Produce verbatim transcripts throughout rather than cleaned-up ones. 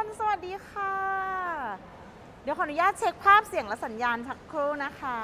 สวัสดีค่ะเดี๋ยวขออนุญาตเช็คภาพเสียงและสัญญาณสักครู่นะคะ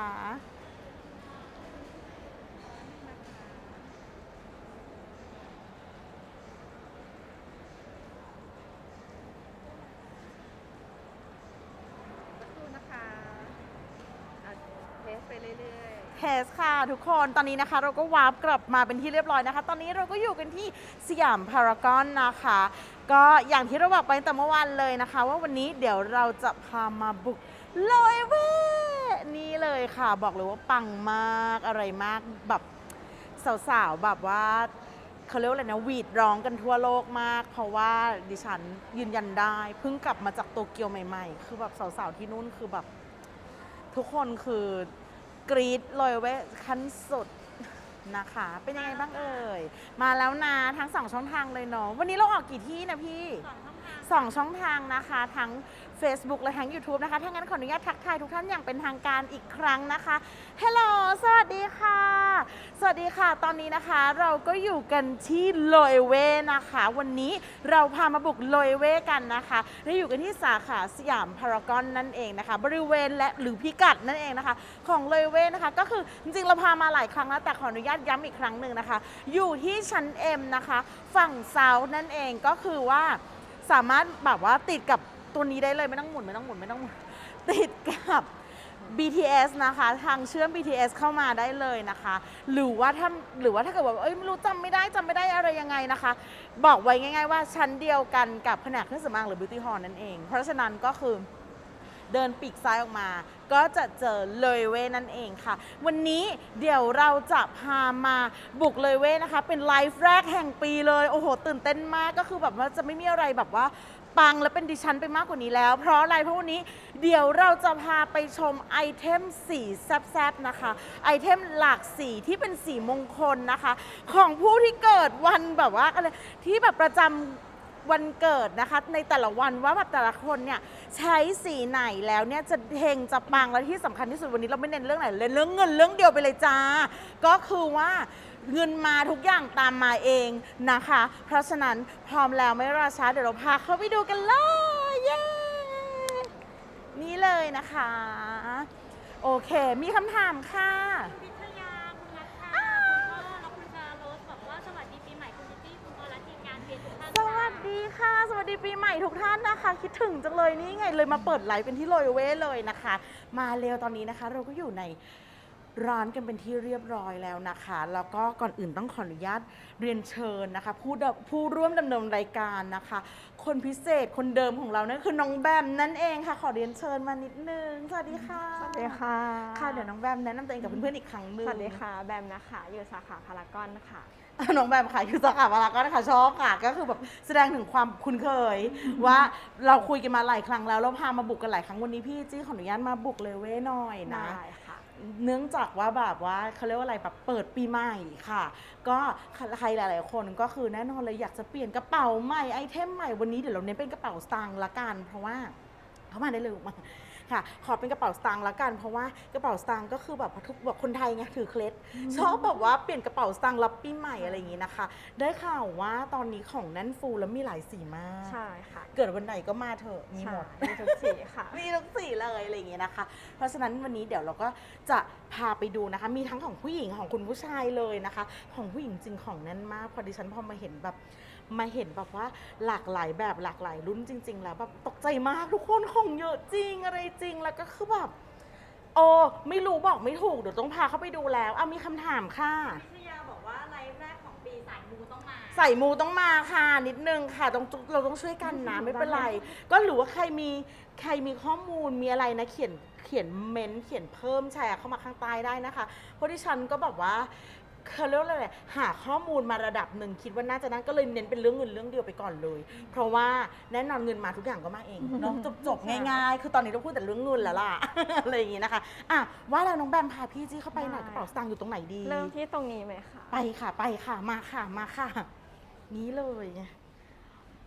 สักครู่นะคะเทสไปเรื่อยเทสค่ะทุกคนตอนนี้นะคะเราก็วาร์ปกลับมาเป็นที่เรียบร้อยนะคะตอนนี้เราก็อยู่กันที่สยามพารากอนนะคะก็อย่างที่เราบอกไปตั้งแต่เมื่อวานเลยนะคะว่าวันนี้เดี๋ยวเราจะพามาบุกโลยเวนี่เลยค่ะบอกเลยว่าปังมากอะไรมากแบบสาวๆแบบว่าเขาเรียกว่าอะไรนะหวีดร้องกันทั่วโลกมากเพราะว่าดิฉันยืนยันได้เพิ่งกลับมาจากโตเกียวใหม่ๆคือแบบสาวๆที่นู่นคือแบบทุกคนคือกรี๊ดเลยเว้ยขั้นสุดนะคะเป็นยังไงบ้างเอ่ยมาแล้วนะทั้งสองช่องทางเลยเนาะวันนี้เราออกกี่ที่นะพี่สองช่องทางนะคะทั้ง Facebook และทั้ง YouTube นะคะถ้างั้นขออนุญาตทักทายทุกท่านอย่างเป็นทางการอีกครั้งนะคะฮัลโหลสวัสดีค่ะสวัสดีค่ะตอนนี้นะคะเราก็อยู่กันที่โลยเวนะคะวันนี้เราพามาบุกโลยเวกันนะคะเราอยู่กันที่สาขาสยามพารากอนนั่นเองนะคะบริเวณและหรือพิกัดนั่นเองนะคะของโลยเวนะคะก็คือจริงๆเราพามาหลายครั้งแล้วแต่ขออนุญาตย้ำอีกครั้งหนึ่งนะคะอยู่ที่ชั้น เอ็ม นะคะฝั่งเซาท์นั่นเองก็คือว่าสามารถแบบว่าติดกับตัวนี้ได้เลยไม่ต้องหมุนไม่ต้องหมุนไม่ต้องหมุนติดกับ บี ที เอส นะคะทางเชื่อม บี ที เอส เข้ามาได้เลยนะคะหรือว่าถ้าหรือว่าถ้าเกิดว่าเอ้ยไม่รู้จำไม่ได้จำไม่ได้อะไรยังไงนะคะบอกไว้ง่ายๆว่าชั้นเดียวกันกับแผนกเครื่องสำอางหรือ Beauty Hall นั่นเองเพราะฉะนั้นก็คือเดินปีกซ้ายออกมาก็จะเจอเลยเว่นั่นเองค่ะวันนี้เดี๋ยวเราจะพามาบุกเลยเว่นะคะเป็นไลฟ์แรกแห่งปีเลยโอ้โหตื่นเต้นมากก็คือแบบว่าจะไม่มีอะไรแบบว่าปังและเป็นดิฉันไปมากกว่านี้แล้วเพราะอะไรเพราะวันนี้เดี๋ยวเราจะพาไปชมไอเทมสีแซ่บๆนะคะไอเทมหลากสีที่เป็นสีมงคลนะคะของผู้ที่เกิดวันแบบว่าอะไรที่แบบประจำวันเกิดนะคะในแต่ละวันว่าแบบแต่ละคนเนี่ยใช้สีไหนแล้วเนี่ยจะเฮงจะปังและที่สำคัญที่สุดวันนี้เราไม่เน้นเรื่องไหนเลยเรื่องเงินเรื่องเดียวไปเลยจ้าก็คือว่าเงินมาทุกอย่างตามมาเองนะคะเพราะฉะนั้นพร้อมแล้วไม่รอช้าเดี๋ยวเราพาเข้าไปดูกันเลยเย้นี่เลยนะคะโอเคมีคำถามค่ะพิทยาคุณนัทค่ะคุณพ่อและคุณชาโรสบอกว่าสวัสดีปีใหม่คุณจิตี้คุณพ่อและทีมงานเบียร์ทุกท่านสวัสดีค่ะสวัสดีปีใหม่ทุกท่านนะคะคิดถึงจังเลยนี่ไงเลยมาเปิดไลฟ์เป็นที่โรยเว่เลยนะคะมาเร็วตอนนี้นะคะเราก็อยู่ในร้านกันเป็นที่เรียบร้อยแล้วนะคะแล้วก็ก่อนอื่นต้องขออนุญาตเรียนเชิญนะคะผู้ผู้ร่วมดำเนินรายการนะคะคนพิเศษคนเดิมของเรานั่นคือน้องแบมนั่นเองค่ะขอเรียนเชิญมานิดนึงสวัสดีค่ะๆสวัสดีค่ะค่ะเดี๋ยวน้องแบมแนะนำตัวเองกับเพื่อนๆอีกครั้งหนึ่งสวัสดีค่ะแบมนะคะอยู่สาขาพารากอนค่ะน้องแบมค่ะคือสาขาพารากอนค่ะชอบค่ะก็คือแบบแสดงถึงความคุ้นเคยว่าเราคุยกันมาหลายครั้งแล้วเราพามาบุกกันหลายครั้งวันนี้พี่จี้ขออนุญาตมาบุกเลเว่หน่อยนะได้ค่ะเนื่องจากว่าแบบว่าเขาเรียกว่าอะไรแบบเปิดปีใหม่ค่ะก็ใครหลายๆคนก็คือแน่นอนเลยอยากจะเปลี่ยนกระเป๋าใหม่ไอเทมใหม่วันนี้เดี๋ยวเราเน้นเป็นกระเป๋าสตางค์ละกันเพราะว่าเข้ามาได้เลยมาค่ะขอเป็นกระเป๋าสตางค์ละกันเพราะว่ากระเป๋าสตางค์ก็คือแบบทุกแบบคนไทยไงถือเคล็ดชอบแบบว่าเปลี่ยนกระเป๋าสตางค์รับปีใหม่อะไรอย่างงี้นะคะได้ข่าวว่าตอนนี้ของแน่นฟูแล้วมีหลายสีมากใช่ค่ะเกิดวันไหนก็มาเถอะมีหมดมีทุกสีค่ะมีทุกสีเลยอะไรอย่างเงี้ยนะคะเพราะฉะนั้นวันนี้เดี๋ยวเราก็จะพาไปดูนะคะมีทั้งของผู้หญิงของคุณผู้ชายเลยนะคะของผู้หญิงจริงของแน่นมากพอดิฉันพอมาเห็นแบบมาเห็นแบบว่าหลากหลายแบบหลากหลายรุ่นจริงๆแล้วแบบตกใจมากทุกคนของเยอะจริงอะไรจริงแล้วก็คือแบบโอ้ไม่รู้บอกไม่ถูกเดี๋ยวต้องพาเข้าไปดูแล้วเอามีคำถามค่ะพิทยาบอกว่าไลฟ์แรกของปีสายมูต้องมาใส่มูต้องมาค่ะนิดนึงค่ะต้องเราต้องช่วยกันนะไม่เป็นไรก็หรือว่าใครมีใครมีข้อมูลมีอะไรนะเขียนเขียนเม้นเขียนเพิ่มแชร์เข้ามาข้างใต้ได้นะคะเพราะที่ฉันก็แบบว่าเขาเรียกอะไรหาข้อมูลมาระดับหนึ่งคิดว่าน่าจะนั้นก็เลยเน้นเป็นเรื่องเงินเรื่องเดียวไปก่อนเลยเพราะว่าแน่นอนเงินมาทุกอย่างก็มาเองเนาะจบๆง่ายๆคือตอนนี้เราพูดแต่เรื่องเงินแล้วล่ะอะไรอย่างงี้นะคะอ่ะว่าแล้วน้องแบมพาพี่จี้เข้าไปหน่อยกระเป๋าสตางค์อยู่ตรงไหนดีเริ่มที่ตรงนี้ไหมคะไปค่ะไปค่ะมาค่ะมาค่ะนี้เลย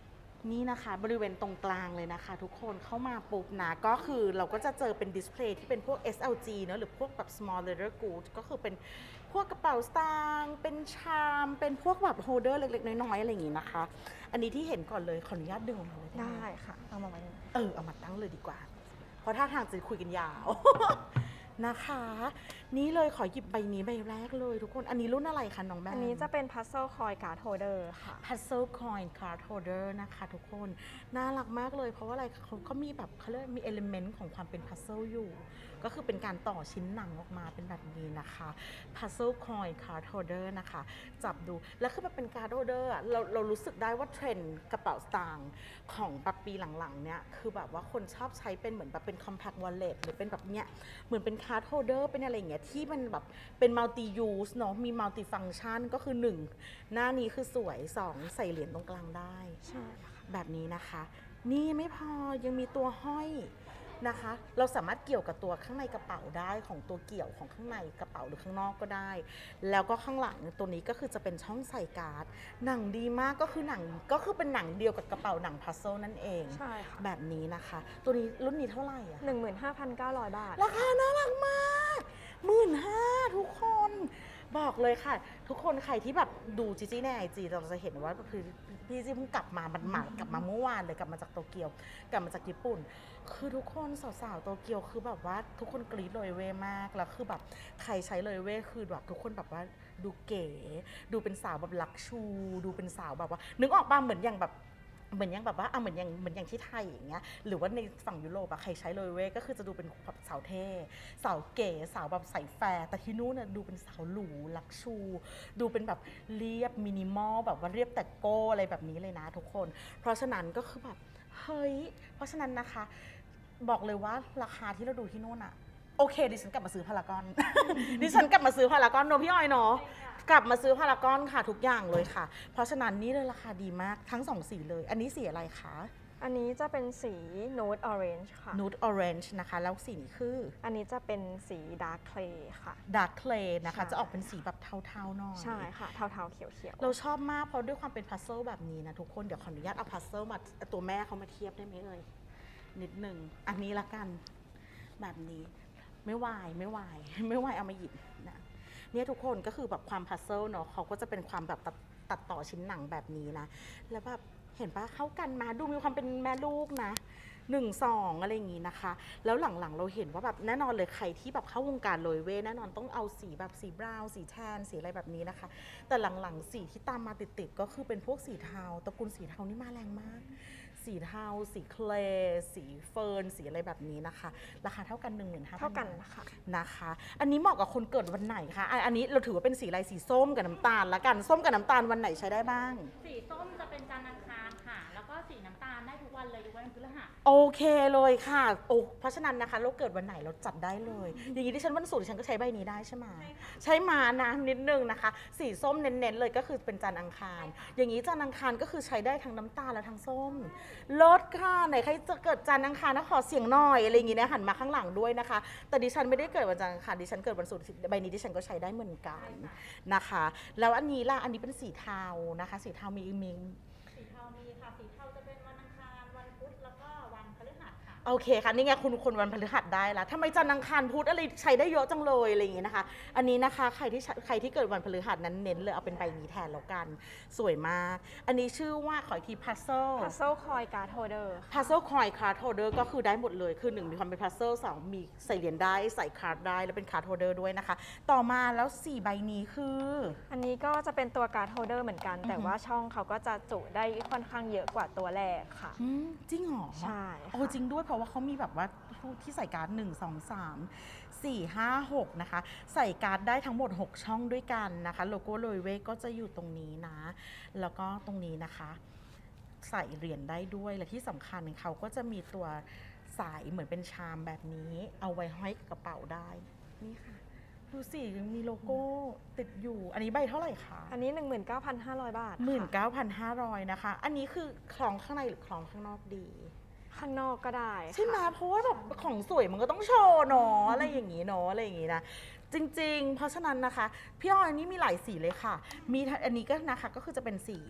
นี่นะคะบริเวณตรงกลางเลยนะคะทุกคนเข้ามาปุ๊บนะก็คือเราก็จะเจอเป็นดิสเพลย์ที่เป็นพวก เอส แอล จี เนอะหรือพวกแบบ small leather goods ก็คือเป็นพวกกระเป๋าสตางค์เป็นชามเป็นพวกแบบโฮลเดอร์เล็กๆน้อยๆอะไรอย่างงี้นะคะ อันนี้ที่เห็นก่อนเลยขออนุญาตดึงออกมาเลยได้ไหมได้ค่ะ เอามาไว้เออเอามาตั้งเลยดีกว่า เพราะถ้าทางจะคุยกันยาว นะคะ นี่เลยขอหยิบใบนี้ใบแรกเลยทุกคนอันนี้รุ่นอะไรคะน้องแบมอันนี้จะเป็น Puzzle Coin Card Holder ค่ะ Puzzle Coin Card Holder นะคะทุกคนน่ารักมากเลยเพราะว่าอะไรเขาก็มีแบบเขาเรียกมี element ของความเป็น puzzle อยู่ ก็คือเป็นการต่อชิ้นหนังออกมาเป็นแบบนี้นะคะ Puzzle Coin Card Holder นะคะจับดูแล้วคือมันเป็น Card Holder อะเราเรารู้สึกได้ว่าเทรนด์กระเป๋าสตางค์ของแบบปีหลังๆเนี่ยคือแบบว่าคนชอบใช้เป็นเหมือนแบบเป็น compact wallet หรือเป็นแบบเนี้ยเหมือนเป็น Card Holder เป็นอะไรอย่างเงี้ยที่มันแบบเป็น multi use เนาะมี multi function ก็คือหนึ่งหน้านี้คือสวยสองใส่เหรียญตรงกลางได้ใช่ค่ะแบบนี้นะคะ นี่ไม่พอยังมีตัวห้อยนะคะ เราสามารถเกี่ยวกับตัวข้างในกระเป๋าได้ของตัวเกี่ยวของข้างในกระเป๋าหรือข้างนอกก็ได้ แล้วก็ข้างหลังตัวนี้ก็คือจะเป็นช่องใส่การ์ดหนังดีมากก็คือหนังก็คือเป็นหนังเดียวกับกระเป๋าหนังพัซเซิลนั่นเองใช่ค่ะแบบนี้นะคะ ตัวนี้รุ่นนี้เท่าไหร่อะหนึ่งหมื่นห้าพันเก้าร้อย บาทราคาน่ารักมากหมื่นห้าทุกคนบอกเลยค่ะ ทุกคนใครที่แบบดูจีจี้ในไอจีเราจะเห็นว่าคือพี่จีเพิ่งกลับมาบันหมากลับมาเมื่อวานเลยกลับมาจากโตเกียวกลับมาจากญี่ปุ่น คือทุกคนสาวๆโตเกียวคือแบบว่าทุกคนกรี๊ดเลยเว่มากแล้วคือแบบใครใช้เลยเว่คือแบบทุกคนแบบว่าดูเก๋ดูเป็นสาวแบบลักชู ดูเป็นสาวแบบว่านึกออกป่ะเหมือนอย่างแบบเหมือนอย่างแบบว่าอ่ะเหมือนอย่างเหมือนอย่างที่ไทยอย่างเงี้ยหรือว่าในฝั่งยุโรปอะใครใช้เลยเว่ก็คือจะดูเป็นแบบสาวเท่สาวเก๋สาวแบบใส่แฟร์แต่ที่นู้นน่ะดูเป็นสาวหรูลักชู ดูเป็นแบบเรียบมินิมอลแบบว่าเรียบแต่โก้อะไรแบบนี้เลยนะทุกคน เพราะฉะนั้นก็คือแบบเฮ้ยเพราะฉะนั้นนะคะ บอกเลยว่าราคาที่เราดูที่นู่นอะโอเคดิฉันกลับมาซื้อพารากอน ดิฉันกลับมาซื้อพารากอนเนอะพี่ออยเนาะกลับมาซื้อพารากอนค่ะทุกอย่างเลยค่ะ เพราะฉะนั้นนี่เลยราคาดีมากทั้งสองสีเลย อันนี้สีอะไรคะอันนี้จะเป็นสี Nude Orange ค่ะ Nude Orange นะคะแล้วสีนี้คืออันนี้จะเป็นสี Dark Clay ค่ะ Dark Clay นะคะใช่จะออกเป็นสีแบบเทาๆหน่อยใช่ค่ะ เทาๆ เขียวๆเราชอบมากเพราะด้วยความเป็นพัซเซิลแบบนี้นะทุกคนเดี๋ยวขออนุญาตเอาพัซเซิลมาตัวแม่เขามาเทียบได้ไหมเอ่ยนิดหนึ่งอันนี้ละกันแบบนี้ไม่วายไม่วายไม่วายเอามาหยิบนะเนี่ยทุกคนก็คือแบบความพัซเซิลเนาะเขาก็จะเป็นความแบบตัดตัดต่อชิ้นหนังแบบนี้นะแล้วแบบเห็นปะเข้ากันมาดูมีความเป็นแม่ลูกนะหนึ่งสองอะไรอย่างงี้นะคะแล้วหลังๆเราเห็นว่าแบบแน่นอนเลยใครที่แบบเข้าวงการโรยเว่แน่นอนต้องเอาสีแบบสีบราวน์สีแทนสีอะไรแบบนี้นะคะ แต่หลังๆสีที่ตามมาติดๆก็คือเป็นพวกสีเทาตระกูลสีเทานี่มาแรงมาก สีเทาสีเคลย์สีเฟิร์นสีอะไรแบบนี้นะคะ ราคาเท่ากัน หนึ่งหมื่นห้าพันเท่ากันบาทค่ะนะคะ อันนี้เหมาะกับคนเกิดวันไหนคะอ่ะอันนี้เราถือว่าเป็นสีอะไรสีส้มกับน้ำตาลละกันส้มกับน้ำตาลวันไหนใช้ได้บ้างสีส้มจะเป็นจันทร์อังคารค่ะ แล้วก็สีน้ำตาลได้ทุกวันเลยยกเว้นวันพฤหัสโอเคเลยค่ะโอ้เพราะฉะนั้นนะคะเราเกิดวันไหนเราจัดได้เลย อย่างนี้ที่ฉันวันศุกร์ดิฉันก็ใช้ใบนี้ได้ใช่ไหมใช้มานะนิดนึงนะคะ สีส้มเน้นๆเลยก็คือเป็นจันทร์อังคาร อย่างนี้จันทร์อังคารก็คือใช้ได้ทั้งน้ำตาลและทั้งส้มลดค่ะไหนใครจะเกิดจันทร์อังคารนะขอเสียงหน่อยอะไรอย่างนี้นะหันมาข้างหลังด้วยนะคะ แต่ดิฉันไม่ได้เกิดวันจันทร์อังคารดิฉันเกิดวันศุกร์ใบนี้ดิฉันก็ใช้ได้เหมือนกันนะคะ แล้วอันนี้ล่ะอันนี้เป็นสีเทานะคะ สีเทามีมีสีเทามีค่ะ สีเทาจะเป็นวันอังคาร วันพุธ แล้วก็วันพฤหัสค่ะโอเคค่ะนี่ไงคุณคนวันพฤหัสได้ละทำไมจันทร์อังคารพุธอะไรใช้ได้เยอะจังเลยอะไรอย่างงี้นะคะ อันนี้นะคะใครที่ใครที่เกิดวันพฤหัสนั้นเน้นเลยเอาเป็นใบนี้แทนแล้วกันสวยมาก อันนี้ชื่อว่าขออีกที puzzle Puzzle Coin Card Holder ค่ะ puzzle coin card holder ก็คือได้หมดเลยคือหนึ่งมีความเป็น puzzle สองมีใส่เหรียญได้ใส่คาร์ดได้แล้วเป็น card holder ด้วยนะคะ ต่อมาแล้วสี่ใบนี้คืออันนี้ก็จะเป็นตัว Card Holder เหมือนกัน แต่ว่าช่องเขาก็จะจุได้ค่อนข้างเยอะกว่าตัวแรกค่ะอืมจริงเหรอใช่โอ้จริงด้วยเพราะว่าเขามีแบบว่าที่ใส่การ์ดหนึ่งสองสามสี่ห้าหกนะคะใส่การ์ดได้ทั้งหมดหกช่องด้วยกันนะคะโลโก้โรยเวก็จะอยู่ตรงนี้นะแล้วก็ตรงนี้นะคะใส่เหรียญได้ด้วยและที่สำคัญเขาก็จะมีตัวสายเหมือนเป็นชามแบบนี้เอาไว้ห้อยกระเป๋าได้นี่ค่ะดูสิยังมีโลโก้ติดอยู่อันนี้ใบเท่าไหร่คะอันนี้ หนึ่งหมื่นเก้าพันห้าร้อย บาทหมื่นค่ะเก้าพันห้าร้อยนะคะอันนี้คือคล้องข้างในหรือคล้องข้างนอกดีข้างนอกก็ได้ค่ะใช่ไหมเพราะว่าแบบของสวยมันก็ต้องโชว์เนาะอะไรอย่างนี้เนาะอะไรอย่างนี้นะจริงๆ เพราะฉะนั้นนะคะพี่ออยนี่มีหลายสีเลยค่ะ มีอันนี้ก็นะคะก็คือจะเป็นสี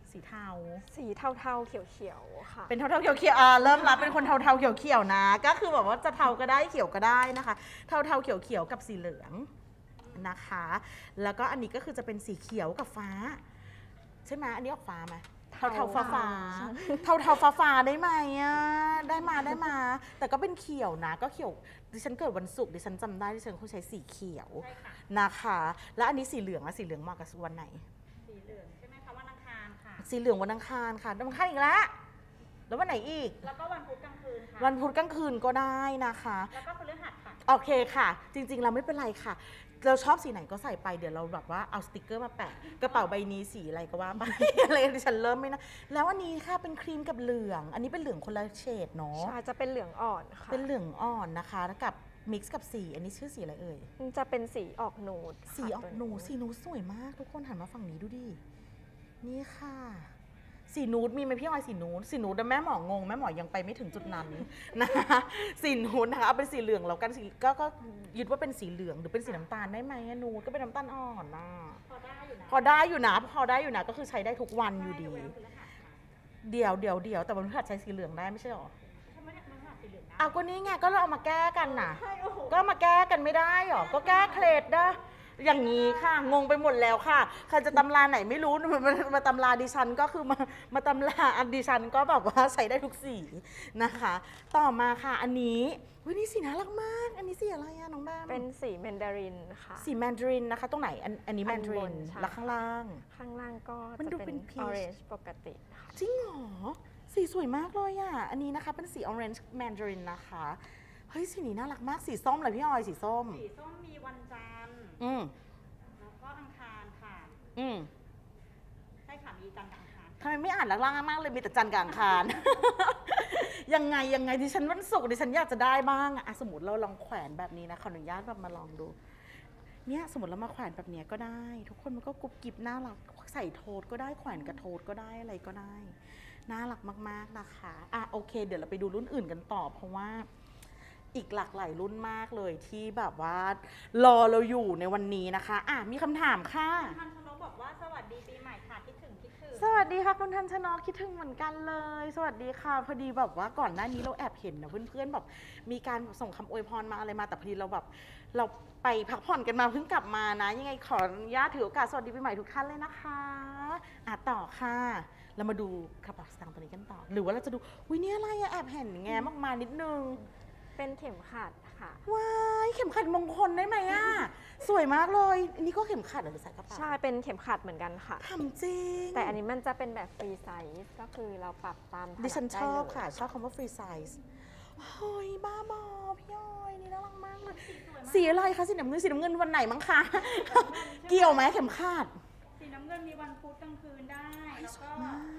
สีเทาสีเทาๆเขียวๆค่ะเป็นเทาๆเขียวๆอ่าเริ่มละเป็นคนเทาๆเขียวๆนะก็คือแบบว่าจะเทาก็ได้เขียวก็ได้นะคะเทาๆเขียวๆกับสีเหลืองนะคะ แล้วก็อันนี้ก็คือจะเป็นสีเขียวกับฟ้าใช่ไหมอันนี้ออกฟ้าไหมเทาเทาฟ้าฟ้าเทาเทาฟ้าฟ้าได้ไหมอ่ะได้มาได้มา แต่ก็เป็นเขียวนะก็เขียวดิฉันเกิดวันศุกร์ดิฉันจำได้ดิฉันคงใช้สีเขียวนะคะ แล้วอันนี้สีเหลืองอะสีเหลืองเหมาะกับวันไหนสีเหลืองใช่ไหมคะวันอังคารค่ะสีเหลืองวันอังคารค่ะวันอังคารอีกแล้วแล้ววันไหนอีกแล้วก็วันพุธกลางคืนค่ะวันพุธกลางคืนก็ได้นะคะแล้วก็พฤหัสค่ะโอเคค่ะ จริงๆเราไม่เป็นไรค่ะเราชอบสีไหนก็ใส่ไปเดี๋ยวเราแบบว่าเอาสติกเกอร์มาแปะกระเป๋าใบนี้สีอะไรก็ว่าไป อะไรดิฉันเริ่มไม่นะแล้วอันนี้ค่ะเป็นครีมกับเหลืองอันนี้เป็นเหลืองคนละเฉดเนาะใช่จะเป็นเหลืองอ่อนค่ะเป็นเหลืองอ่อนนะคะแล้วกับมิกซ์กับสีอันนี้ชื่อสีอะไรเอ่ยจะเป็นสีออกนูดสีออกนูดสีนูดสวยมากทุกคนหันมาฝั่งนี้ดูดินี่ค่ะสีนูดมีไหมพี่ออยสีนูดสีนูดแต่แม่หมองงแม่หมอยังไปไม่ถึงจุดนั้นนะคะสีนูดนะคะเอาเป็นสีเหลืองแล้วกันสีก็ก็ยึดว่าเป็นสีเหลืองหรือเป็นสีน้ำตาลได้ไหมนูดก็เป็นน้ำตาลอ่อนนะพอได้อยู่นะพอได้อยู่นะพอได้อยู่นะก็คือใช้ได้ทุกวันอยู่ดีเดี๋ยวเดี๋ยวเดี๋ยวแต่วันพฤหัสใช้สีเหลืองได้ไม่ใช่หรอเอาก็นี้ไงก็เราเอามาแก้กันน่ะก็มาแก้กันไม่ได้หรอก็แก้เคล็ดนะอย่างนี้ค่ะงงไปหมดแล้วค่ะใครจะตำราไหนไม่รู้มามาตำราดิฉันก็คือมามาตำราอันดิฉันก็แบบว่าใช้ได้ทุกสีนะคะต่อมาค่ะอันนี้วินี่สีน่ารักมากอันนี้สีอะไรอะน้องแบมเป็นสีแมนดารินค่ะสีแมนดารินนะคะตรงไหนอันอันนี้แมนดารินแล้วข้างล่างข้างล่างก็จะเป็นออเรนจ์ปกติค่ะจริงเหรอสีสวยมากเลยอ่ะอันนี้นะคะเป็นสีออเรนจ์แมนดารินนะคะเฮ้ยสีนี้น่ารักมากสีส้มเลยพี่ออยสีส้มสีส้มมีวันจันทร์อืมแล้วก็อังคารค่ะอืมใช่ค่ะมีจันทร์กับอังคารทำไมไม่อ่านล่างๆมากเลยมีแต่จันทร์กับอังคาร ยังไงยังไงดิฉันวันศุกร์ดิฉันอยากจะได้บ้างอะสมมติเราลองแขวนแบบนี้นะขออนุญาตแบบมาลองดูเนี่ยสมมติเรามาแขวนแบบนี้ก็ได้ทุกคนมันก็กรุบกริบน่ารักใส่โทษก็ได้แขวนกับโทษก็ได้อะไรก็ได้น่ารักมากๆนะคะอ่ะโอเคเดี๋ยวเราไปดูรุ่นอื่นกันต่อเพราะว่าอีกหลากหลายรุ่นมากเลยที่แบบว่ารอเราอยู่ในวันนี้นะคะอ่ะมีคำถามค่ะทันชนกบอกว่าสวัสดีปีใหม่ค่ะคิดถึงคิดถึงสวัสดีค่ะคุณทันชนกคิดถึงเหมือนกันเลยสวัสดีค่ะพอดีแบบว่าก่อนหน้านี้เราแอบเห็นนะเพื่อนๆแบบมีการส่งคำอวยพรมาอะไรมาแต่พอดีเราแบบเราไปพักผ่อนกันมาเพิ่งกลับมานะยังไงขออนุญาตถือโอกาสสวัสดีปีใหม่ทุกท่านเลยนะคะอ่ะต่อค่ะเรามาดูกระเป๋าสตางค์ตัวนี้กันต่อหรือว่าเราจะดูวินี่อะไรอะแอบเห็นแง้มออกมานิดนึงเป็นเข็มขัดค่ะว้ายเข็มขัดมงคลได้ไหมอะสวยมากเลยอันนี้ก็เข็มขัดหรือใส่กระเป๋าใช่เป็นเข็มขัดเหมือนกันค่ะทำจริงแต่อันนี้มันจะเป็นแบบฟรีไซส์ก็คือเราปรับตามดิฉันชอบค่ะชอบคำว่าฟรีไซส์เฮ้ยบ้าบอพี่อ้อยนี่น่ารักมากเลยสีอะไรคะสีน้ำเงินสีน้ำเงินวันไหนมั้งคะเกี่ยวไหมเข็มขัดสีน้ำเงินมีวันพุธกลางคืนได้แล้วก็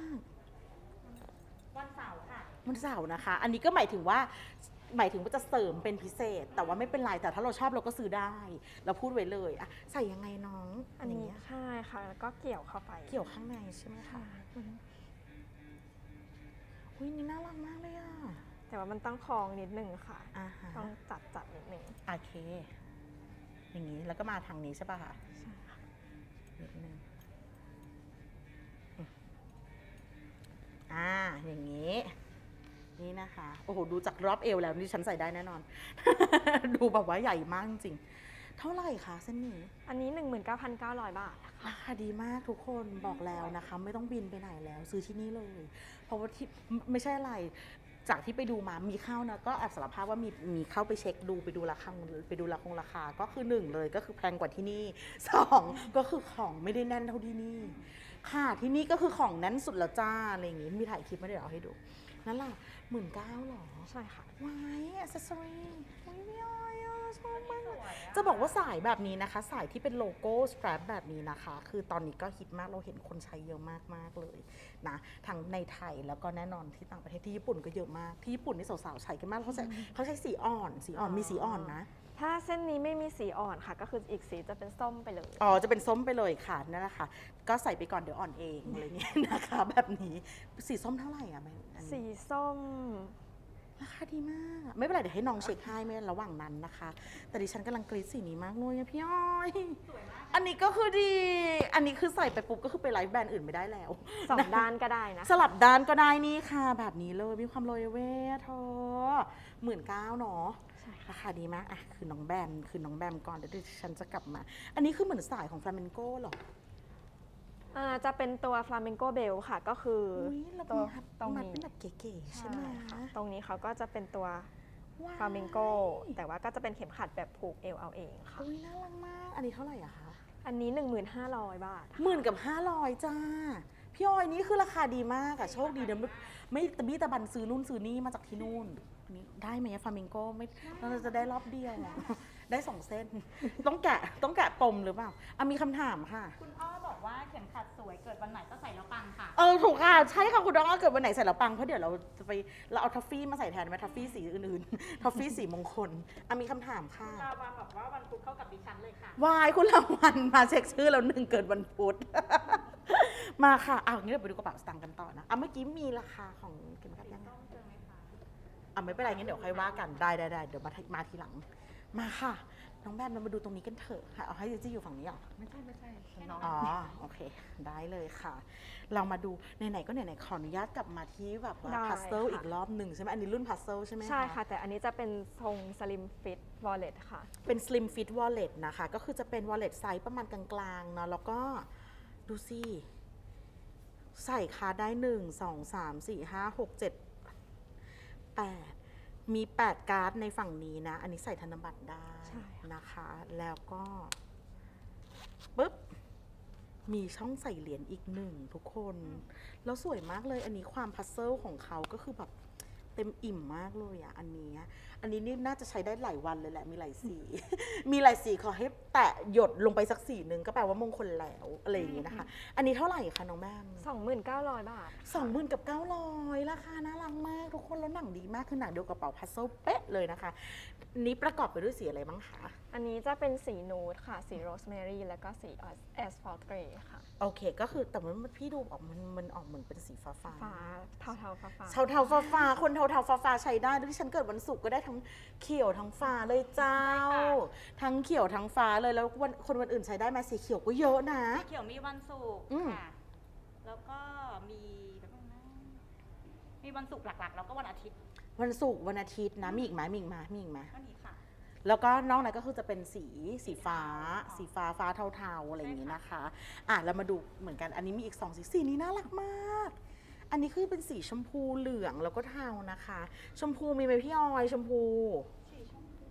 วันเสาร์ค่ะวันเสาร์นะคะอันนี้ก็หมายถึงว่าหมายถึงว่าจะเสริมเป็นพิเศษแต่ว่าไม่เป็นไรแต่ถ้าเราชอบเราก็ซื้อได้เราพูดไว้เลยอะใส่ยังไงน้องอันนี้ใช่ค่ะแล้วก็เกี่ยวเข้าไปเกี่ยวข้างในใช่ไหมคะอุ้ยนี่น่ารักมากเลยอะแต่ว่ามันต้องคล้องนิดนึงค่ะต้องจัดจัดนิดนึงโอเคอย่างนี้แล้วก็มาทางนี้ใช่ป่ะคะใช่ค่ะนิดนึงอ่าอย่างนี้นี่นะคะโอ้โหดูจากรอบเอวแล้วนี่ฉันใส่ได้แน่นอน ดูแบบว่าใหญ่มากจริงเท่าไหร่คะเส้นนี้อันนี้ หนึ่งหมื่นเก้าพันเก้าร้อย บาทราคาดีมากทุกคนบอกแล้วนะคะไม่ต้องบินไปไหนแล้วซื้อที่นี่เลยเพราะว่าที่ไม่ใช่อะไรจากที่ไปดูมามีเข้านะก็แอบสารภาพว่ามีมีเข้าไปเช็คดูไปดูราคาไปดูราคาราคาก็คือหนึ่งเลยก็คือแพงกว่าที่นี่สองก็คือของไม่ได้แน่นเท่าที่นี่ค่ะที่นี่ก็คือของแน่นสุดแล้วจ้าอะไรอย่างงี้มีถ่ายคลิปไม่ได้เอาให้ดูนั่นแหละหมื่นเก้าหรอใช่ค่ะว้ายแอคเซสซอรี่อุ้ยพี่อ้อยชอบมากจะบอกว่าสายแบบนี้นะคะสายที่เป็นโลโก้สแตรปแบบนี้นะคะคือตอนนี้ก็ฮิตมากเราเห็นคนใช้เยอะมากมากเลยนะทั้งในไทยแล้วก็แน่นอนที่ต่างประเทศที่ญี่ปุ่นก็เยอะมากที่ญี่ปุ่นนี่สาวๆใช้กันมากเขาใช้เขาใช้สีอ่อนสีอ่อนมีสีอ่อนนะถ้าเส้นนี้ไม่มีสีอ่อนค่ะก็คืออีกสีจะเป็นส้มไปเลยอ๋อจะเป็นส้มไปเลยค่ะนั่นแหละค่ะก็ใส่ไปก่อนเดี๋ยวอ่อนเองอะไรเงี้ยนะคะแบบนี้สีส้มเท่าไหร่อ่ะสีส้มราคาดีมาก ไม่เป็นไรเดี๋ยวให้น้องเช็คให้ไม่ระหว่างนั้นนะคะ แต่ดิฉันกำลังกรี๊ดสีนี้มากเลยอะพี่อ้อยอันนี้ก็คือดี อันนี้คือใส่ไปปุ๊บก็คือไปไลฟ์แบรนด์อื่นไม่ได้แล้วสองด้านก็ได้นะสลับด้านก็ได้นี่ค่ะ แบบนี้เลยมีความโรยเวทเธอหมื่นเก้าเนาะใช่ค่ะราคาดีมากอ่ะคือน้องแบมคือน้องแบมก่อนเดี๋ยวดิฉันจะกลับมา อันนี้คือเหมือนสายของฟลาเมนโก้หรออ่าจะเป็นตัว Flamenco Bell ค่ะ ก็คือออุ้ยเราตัวมัดตรงมัดนี้เป็นแบบเก๋ๆใช่ไหมค่ะ ตรงนี้เขาก็จะเป็นตัวว้าย Flamenco แต่ว่าก็จะเป็นเข็มขัดแบบผูกเอวเอาเองค่ะอุ้ยน่ารักมาก อันนี้เท่าไหร่อะคะอันนี้ หนึ่งหมื่นห้าร้อย บาทหมื่นกับห้าร้อยจ้า พี่ออยนี่คือราคาดีมากอะโชคดีนะไม่ไม่ตะบี้ตะบันซื้อนู่นซื้อนี่มาจากที่นู่นนี่ได้ไหมฟามิงโก้ไม่เราจะได้รอบเดียวอะได้สองเส้น ต้องแกะต้องแกะปมหรือเปล่าอ่ะมีคำถามค่ะคุณอ้อบอกว่าเข็มขัดสวยเกิดวันไหนก็ใส่แล้วปังค่ะเออถูกค่ะ ใช่ค่ะคุณน้องเกิดวันไหนใส่แล้วปัง เพราะเดี๋ยวเราจะไปเราเอาทัฟฟี่มาใส่แทนไหมทัฟฟี่สีอื่นๆ ทัฟฟี่สีมงคลอ่ะมีคำถามค่ะลาวาบอกว่าวันพุธเข้ากับดิฉันเลยค่ะวายคุณละวันมาเช็คชื่อแล้วหนึ่งเกิดวันพุธ มาค่ะอ้าวงี้เราไปดูกระเป๋าสตางค์กันต่อนะอ่ะเมื่อกี้มีราคาของเข็มขัดยังไงอ่ะไม่เป็นไรงั้นเดี๋ยวค่อยว่ากันได้ได้ได้เดี๋ยวมามาทีหลัง มาค่ะ น้องแบมเรามาดูตรงนี้กันเถอะค่ะเอาให้จีอยู่ฝั่งนี้เหรอไม่ใช่ไม่ใช่น้องอ๋อโอเค ได้เลยค่ะ เรามาดูไหนๆก็ไหนๆขออนุญาตกลับมาที่แบบว่าได้พัซเซิลค่ะอีกรอบหนึ่งใช่ไหมอันนี้รุ่นพัซเซิลใช่ไหมใช่ค่ะ แต่อันนี้จะเป็นทรง Slim Fit Wallet ค่ะเป็น Slim Fit Wallet นะคะ ก็คือจะเป็น Wallet ไซส์ประมาณกลางๆเนาะแล้วก็ดูสิใส่คาร์ดได้หนึ่งสองสามสี่ห้าหกเจ็ดแปดมีแปดการ์ดในฝั่งนี้นะ อันนี้ใส่ธนบัตรได้ใช่ค่ะนะคะ แล้วก็ปึ๊บ มีช่องใส่เหรียญอีกหนึ่งทุกคน แล้วสวยมากเลย อันนี้ความพัซเซิลของเขาก็คือแบบเต็มอิ่มมากเลยอ่ะ อันนี้ อันนี้นี่น่าจะใช้ได้หลายวันเลยแหละ มีหลายสี มีหลายสีขอให้แตะหยดลงไปสักสีหนึ่งก็แปลว่ามงคลแล้วอะไรอย่างนี้นะคะ อันนี้เท่าไหร่คะน้องแม่มสองหมื่นเก้าร้อย บาทสองหมื่นกับเก้าร้อยราคาน่ารักมากทุกคนแล้วหนังดีมากคือหนังเดียวกับกระเป๋าพัซเซิลเป๊ะเลยนะคะ นี้ประกอบไปด้วยสีอะไรบ้างคะอันนี้จะเป็นสีนูดค่ะ สีโรสแมรี่ แล้วก็สีแอสฟอลต์เกรย์ค่ะโอเค ก็คือแต่มันพี่ดูออกมันมันออกเหมือนเป็นสีฟ้าฟ้าฟ้าเทาเทาๆฟ้าฟ้าเทาเทาฟ้าฟ้าๆคนเทาเทาฟ้าฟ้าๆใช้ได้ด้วยที่ฉันเกิดวันศุกร์ก็ได้ทั้งเขียวทั้งฟ้าเลยเจ้า ทั้งเขียวทั้งฟ้าเลยแล้ววันคนวันอื่นใช้ได้ไหมสีเขียวก็เยอะนะสีเขียวมีวันศุกร์อืมค่ะ แล้วก็มีแบบนึงนะมีวันศุกร์หลักๆ แล้วก็วันอาทิตย์วันศุกร์วันอาทิตย์นะมีอีกไหมมีอีกไหมมีอีกไหมก็นี้ค่ะแล้วก็นอกนั้นก็คือจะเป็นสีสีฟ้า สีฟ้าฟ้าเทาๆอะไรอย่างนี้นะคะ อ่ะเรามาดูเหมือนกันอันนี้มีอีกสองสีสีนี้น่ารักมาก อันนี้คือเป็นสีชมพูเหลืองแล้วก็เทานะคะ ชมพูมีไหมพี่ออยชมพูสีชมพู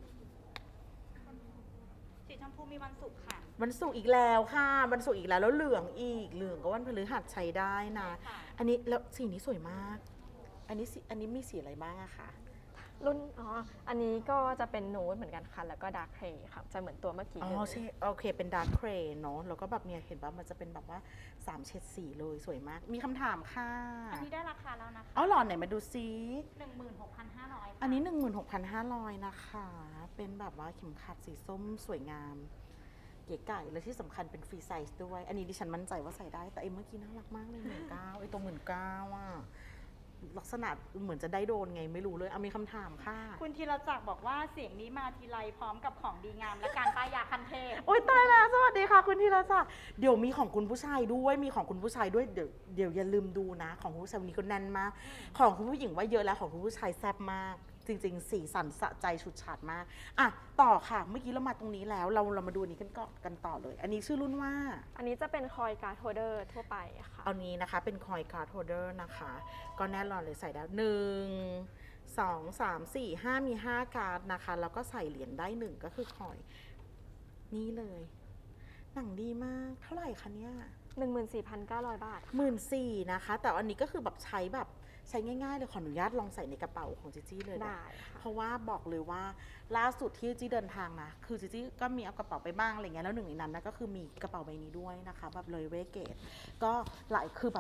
สีชมพูมีวันศุกร์ค่ะวันศุกร์อีกแล้วค่ะวันศุกร์อีกแล้วแล้วเหลืองอีกเหลืองก็วันพฤหัสใช้ได้นะค่ะอันนี้แล้วสีนี้สวยมาก อันนี้สีอันนี้มีสีอะไรบ้างอะคะรุ่น อ๋อ อันนี้ก็จะเป็นนูดเหมือนกันค่ะ แล้วก็ดาร์คเ a ย์ค่ะ จะเหมือนตัวเมื่อกี้อ๋เลอย ใช่โอเคเป็นดาร์คเครเนาะแล้วก็แบบเนี่ยเห็นว่ามันจะเป็นแบบว่าสามเฉดสีเลยสวยมาก มีคำถามค่ะอันนี้ได้ราคาแล้วนะคะเอาหลอนไหนมาดูซิหนึ่งหมื่นหกพันห้าร้อยอันนี้ หนึ่งหมื่นหกพันห้าร้อย นะคะ เป็นแบบว่าเข็มขัดสีส้มสวยงาม เก๋ไก่และที่สำคัญเป็นฟรีไซส์ด้วย อันนี้ดิฉันมั่นใจว่าใส่ได้ แต่ไอ้เมื่อกี้น่ารักมากเลยหมื่นเก้าไอ้ตรงหมื่นเก้าอ่ะ ลักษณะเหมือนจะได้โดนไงไม่รู้เลยเอามีคำถามค่ะคุณธีรจักรบอกว่าเสียงนี้มาทีไรพร้อมกับของดีงามและการป้ายยาคันเทพโอ๊ยตายแล้วสวัสดีค่ะคุณธีรศักดิ์เดี๋ยวมีของคุณผู้ชายด้วยมีของคุณผู้ชายด้วยเดี๋ยวเดี๋ยวอย่าลืมดูนะ ของคุณผู้ชายวันนี้ก็แน่นมาก ของคุณผู้หญิงว่าเยอะแล้วของคุณผู้ชายแซ่บมาก จริงๆสีสันสะใจฉุดฉาดมากอ่ะต่อค่ะเมื่อกี้เรามาตรงนี้แล้วเราเรามาดูอันนี้กันก่อนกันต่อเลย อันนี้ชื่อรุ่นว่าอันนี้จะเป็นคอยการ์ดโฮเดอร์ทั่วไปค่ะเอานี้นะคะเป็นคอยการ์ดโฮเดอร์นะคะก็แน่นอนเลยใส่ได้หนึ่งสองสามสี่ห้ามีห้าการ์ดนะคะแล้วก็ใส่เหรียญได้หนึ่งก็คือคอยนี่เลยหนังดีมากเท่าไหร่คะเนี่ยหนึ่งหมื่นสี่พันเก้าร้อย บาทหมื่นสี่นะคะ แต่อันนี้ก็คือแบบใช้แบบใช้ง่ายๆเลยขออนุญาตลองใส่ในกระเป๋าของจีจี้เลยนะได้ค่ะเพราะว่าบอกเลยว่าล่าสุดที่จีจี้เดินทางนะคือจีจี้ก็มีเอากระเป๋าไปบ้างอะไรเงี้ยแล้วหนึ่งในนั้นนะก็คือมีกระเป๋าใบนี้ด้วยนะคะแบบเลยเวเกตก็หลายคือแบบ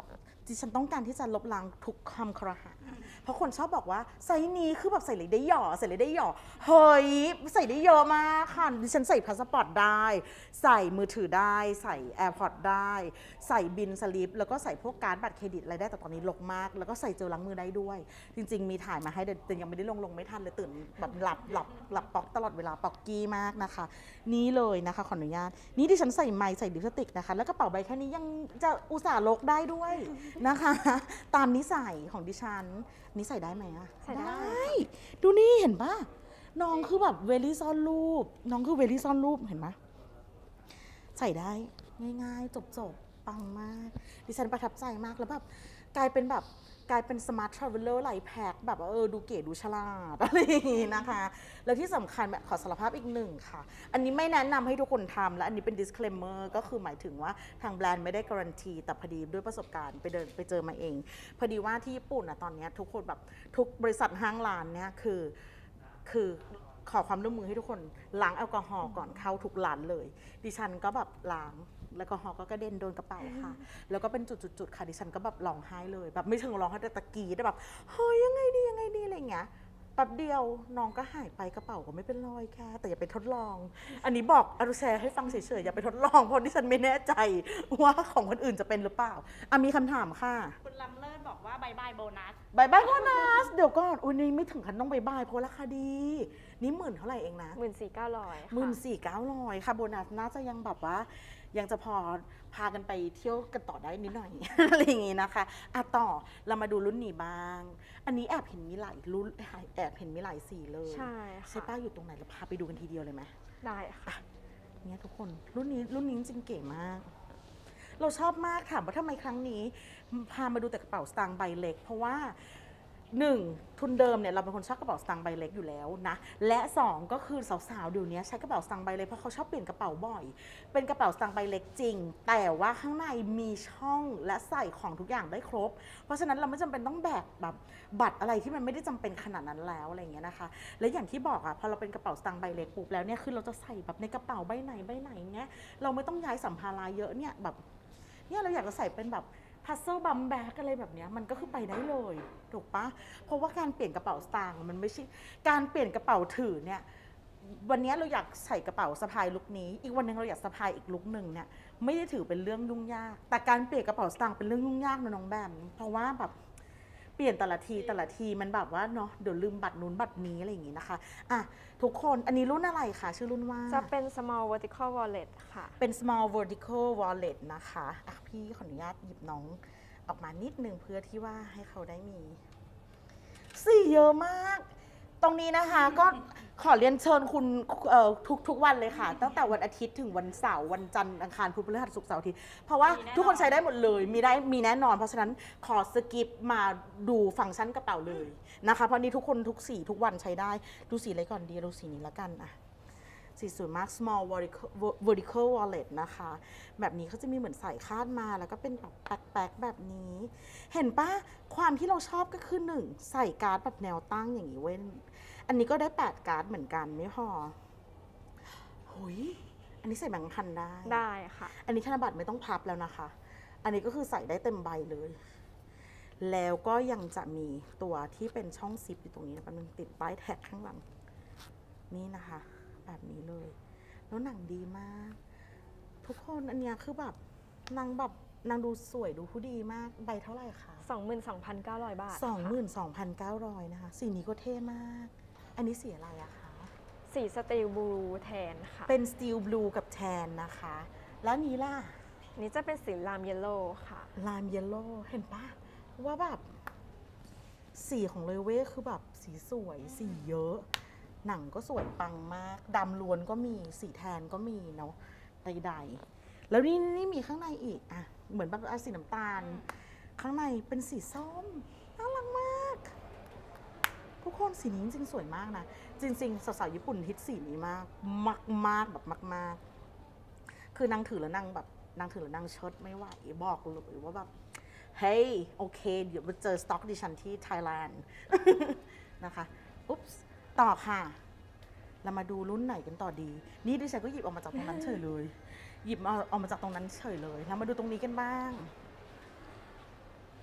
ดิฉันต้องการที่จะลบล้างทุกคำครหาเพราะคนชอบบอกว่าไซส์นี้คือแบบใส่เลยได้หย่อใส่เลยได้หย่อเฮ้ยใส่ได้เยอะมากค่ะดิฉันใส่พาสปอร์ตได้ใส่มือถือได้ใส่แอร์พอร์ตได้ใส่บินสลิปแล้วก็ใส่พวกการ์ดบัตรเครดิตอะไรได้แต่ตอนนี้ลกมากแล้วก็ใส่เจลล้างมือได้ด้วยจริงๆมีถ่ายมาให้แต่ยังไม่ได้ลงลงไม่ทันเลยตื่นแบบหลับหลับหลับป๊อกตลอดเวลาป๊อกกี้มากนะคะนี่เลยนะคะขออนุญาตนี่ดิฉันใส่ไมค์ใส่ลิปสติกนะคะแล้วกระเป๋าใบแค่นี้ยังจะอุตส่าห์ลกได้ด้วยนะคะตามนิสัยของดิฉันนี่ใส่ได้ไหมอะใส่ได้ดูนี่เห็นปะน้องคือแบบเวลี่ซ่อนรูปน้องคือเวลี่ซ่อนรูปเห็นไหมใส่ได้ง่ายๆจบๆปังมากดิฉันประทับใจมากแล้วแบบกลายเป็นแบบกลายเป็นสมาร์ททราเวลเลอร์ไลฟ์แพ็คแบบว่าเออดูเก๋ดูฉลาดอะไรอย่างงี้นะคะแล้วที่สำคัญแบบขอสารภาพอีกหนึ่งค่ะอันนี้ไม่แนะนำให้ทุกคนทำและอันนี้เป็น disclaimer ก็คือหมายถึงว่าทางแบรนด์ไม่ได้การันตีแต่พอดีด้วยประสบการณ์ไปเดินไปเจอมาเองพอดีว่าที่ญี่ปุ่นอะตอนนี้ทุกคนแบบทุกบริษัทห้างร้านเนี่ยคือคือขอความร่วมมือให้ทุกคนล้างแอลกอฮอล์ก่อนเข้าทุกร้านเลยดิฉันก็แบบล้างแอลกอฮอล์ก็กระเด็นโดนกระเป๋าค่ะแล้วก็เป็นจุดๆๆค่ะดิฉันก็แบบร้องไห้เลยแบบไม่เชิงร้องไห้แต่ตะกี้แต่แบบเฮ้ยยังไงดียังไงดีอะไรอย่างเงี้ยแป๊บเดียวน้องก็หายไปกระเป๋าก็ไม่เป็นรอยแค่แต่อย่าไปทดลองอันนี้บอกอรุแชร์ให้ฟังเฉยๆอย่าไปทดลองเพราะดิฉันไม่แน่ใจว่าของคนอื่นจะเป็นหรือเปล่าอ่ะมีคำถามค่ะคุณลำเลิศบอกว่าบายบายโบนัสบายบายโบนัสเดี๋ยวก่อนอุ้ยนี่ไม่ถึงขั้นต้องบายบายเพราะราคาดี นี่หมื่นเท่าไหร่เองนะหมื่นสี่เก้าร้อยหมื่นสี่เก้าร้อยค่ะโบนัสน่าจะยังแบบว่า ยังจะพอพากันไปเที่ยวกันต่อได้นิดหน่อย อะไรอย่างงี้นะคะอ่ะต่อเรามาดูรุ่นนี้บ้าง อันนี้แอบเห็นมีหลายรุ่นแอบเห็นมีหลายสีเลยใช่ใช่ค่ะป้าอยู่ตรงไหนเราพาไปดูกันทีเดียวเลยไหมได้ค่ะเนี่ยทุกคนรุ่นนี้รุ่นนี้จริงๆเก๋มาก เราชอบมากถามว่าทำไมครั้งนี้ พามาดูแต่กระเป๋าสตางค์ใบเล็ก เพราะว่าหนึ่งทุนเดิมเนี่ยเราเป็นคนชอบกระเป๋าสตางค์ใบเล็กอยู่แล้วนะและสองก็คือสาวๆเดี๋ยวนี้ใช้กระเป๋าสตางค์ใบเล็กเพราะเขาชอบเปลี่ยนกระเป๋าบ่อย เป็นกระเป๋าสตางค์ใบเล็กจริง แต่ว่าข้างในมีช่องและใส่ของทุกอย่างได้ครบ เพราะฉะนั้นเราไม่จำเป็นต้องแบกแบบบัตรอะไรที่มันไม่ได้จำเป็นขนาดนั้นแล้วอะไรอย่างเงี้ยนะคะและอย่างที่บอกอะพอเราเป็นกระเป๋าสตางค์ใบเล็กปุ๊บแล้วเนี่ยคือเราจะใส่แบบในกระเป๋าใบไหนใบไหนเงี้ยเราไม่ต้องย้ายสัมภาระเยอะเนี่ยแบบเนี่ยเราอยากจะใส่เป็นแบบพัซเซิลบัมแบกอะไรแบบเนี้ยมันก็คือไปได้เลยถูกปะเพราะว่าการเปลี่ยนกระเป๋าสตางค์มันไม่ใช่การเปลี่ยนกระเป๋าถือเนี่ยวันนี้เราอยากใส่กระเป๋าสะพายลุคนี้อีกวันหนึงเราอยากสะพายอีกลุคหนึ่งเนี่ยไม่ได้ถือเป็นเรื่องยุ่งยากแต่การเปลี่ยนกระเป๋าสตางค์เป็นเรื่องยุ่งยากนะน้องแบมเพราะว่าแบบเปลี่ยนแต่ละทีแต่ละทีมันแบบว่าเนาะเดี๋ยวลืมบัตรนู้นบัตรนี้อะไรอย่างงี้นะคะอ่ะทุกคนอันนี้รุ่นอะไรคะชื่อรุ่นว่าจะเป็น small vertical wallet ค่ะเป็น small vertical wallet นะคะอ่ะพี่ขออนุญาตหยิบน้องออกมานิดนึงเพื่อที่ว่าให้เขาได้มีสีเยอะมาก ตรงนี้นะคะก็ขอเรียนเชิญคุณเอ่อทุกทุกวันเลยค่ะ ตั้งแต่วันอาทิตย์ถึงวันเสาร์วันจันทร์อังคารพุธพฤหัสศุกร์เสาร์อาทิตย์เพราะว่าทุกคนใช้ได้หมดเลยมีได้มีแน่นอน เพราะฉะนั้นขอสกิปมาดูฟังก์ชันกระเป๋าเลยนะคะเพราะนี้ทุกคนทุกสีทุกวันใช้ได้ดูสีอะไรก่อนดีดูสีนี้ละกันอ่ะ สีสวยมาก small vertical vertical wallet นะคะ แบบนี้เขาจะมีเหมือนใส่คาดมาแล้วก็เป็นแบบแป๊กๆแบบนี้ เห็นปะความที่เราชอบก็คือหนึ่งใส่การ์ดแบบแนวตั้งอย่างนี้เว้ยอันนี้ก็ได้แปดการ์ดเหมือนกันไม่พอหุยอันนี้ใส่แบงค์พันได้ได้ค่ะอันนี้ธนบัตรไม่ต้องพับแล้วนะคะ อันนี้ก็คือใส่ได้เต็มใบเลย แล้วก็ยังจะมีตัวที่เป็นช่องซิปอยู่ตรงนี้นะแป๊บนึงติดป้ายแท็กข้างหลังนี่นะคะแบบนี้เลย แล้วหนังดีมาก ทุกคนอันเนี้ยคือแบบนางแบบนางดูสวยดูผู้ดีมากใบเท่าไหร่คะสองหมื่นสองพันเก้าร้อย บาทสองหมื่นค่ะสองพันเก้าร้อยนะคะสีนี้ก็เท่มาก อันนี้สีอะไรอะคะสีสตีลบลูแทนค่ะเป็นสตีลบลูกับแทนนะคะ แล้วนี้ล่ะนี่จะเป็นสีลามเยลโล่ค่ะลามเยลโล่เห็นปะว่าแบบสีของเลเว่คือแบบสีสวยสีเยอะ หนังก็สวยปังมากดำล้วนก็มีสีแทนก็มีเนาะใดๆแล้วนี่นี่มีข้างในอีกอ่ะเหมือนแบบอ่ะสีน้ำตาล ข้างในเป็นสีส้มน่ารักมาก ทุกคนสีนี้จริงๆสวยมากนะ จริงๆสาวๆญี่ปุ่นฮิตสีนี้มากมากมากแบบมากๆคือนางถือแล้วนางแบบนางถือแล้วนางเชิดไม่ไหวบอกเลยว่าแบบเฮ้ยโอเคเดี๋ยวมาเจอสต็อกดิฉันที่ไทยแลนด์ นะคะอุ๊บต่อค่ะ เรามาดูรุ่นไหนกันต่อดี นี่ดิฉันก็หยิบออกมาจากตรงนั้นเฉยเลย หยิบเอาออกมาจากตรงนั้นเฉยเลยเรามาดูตรงนี้กันบ้าง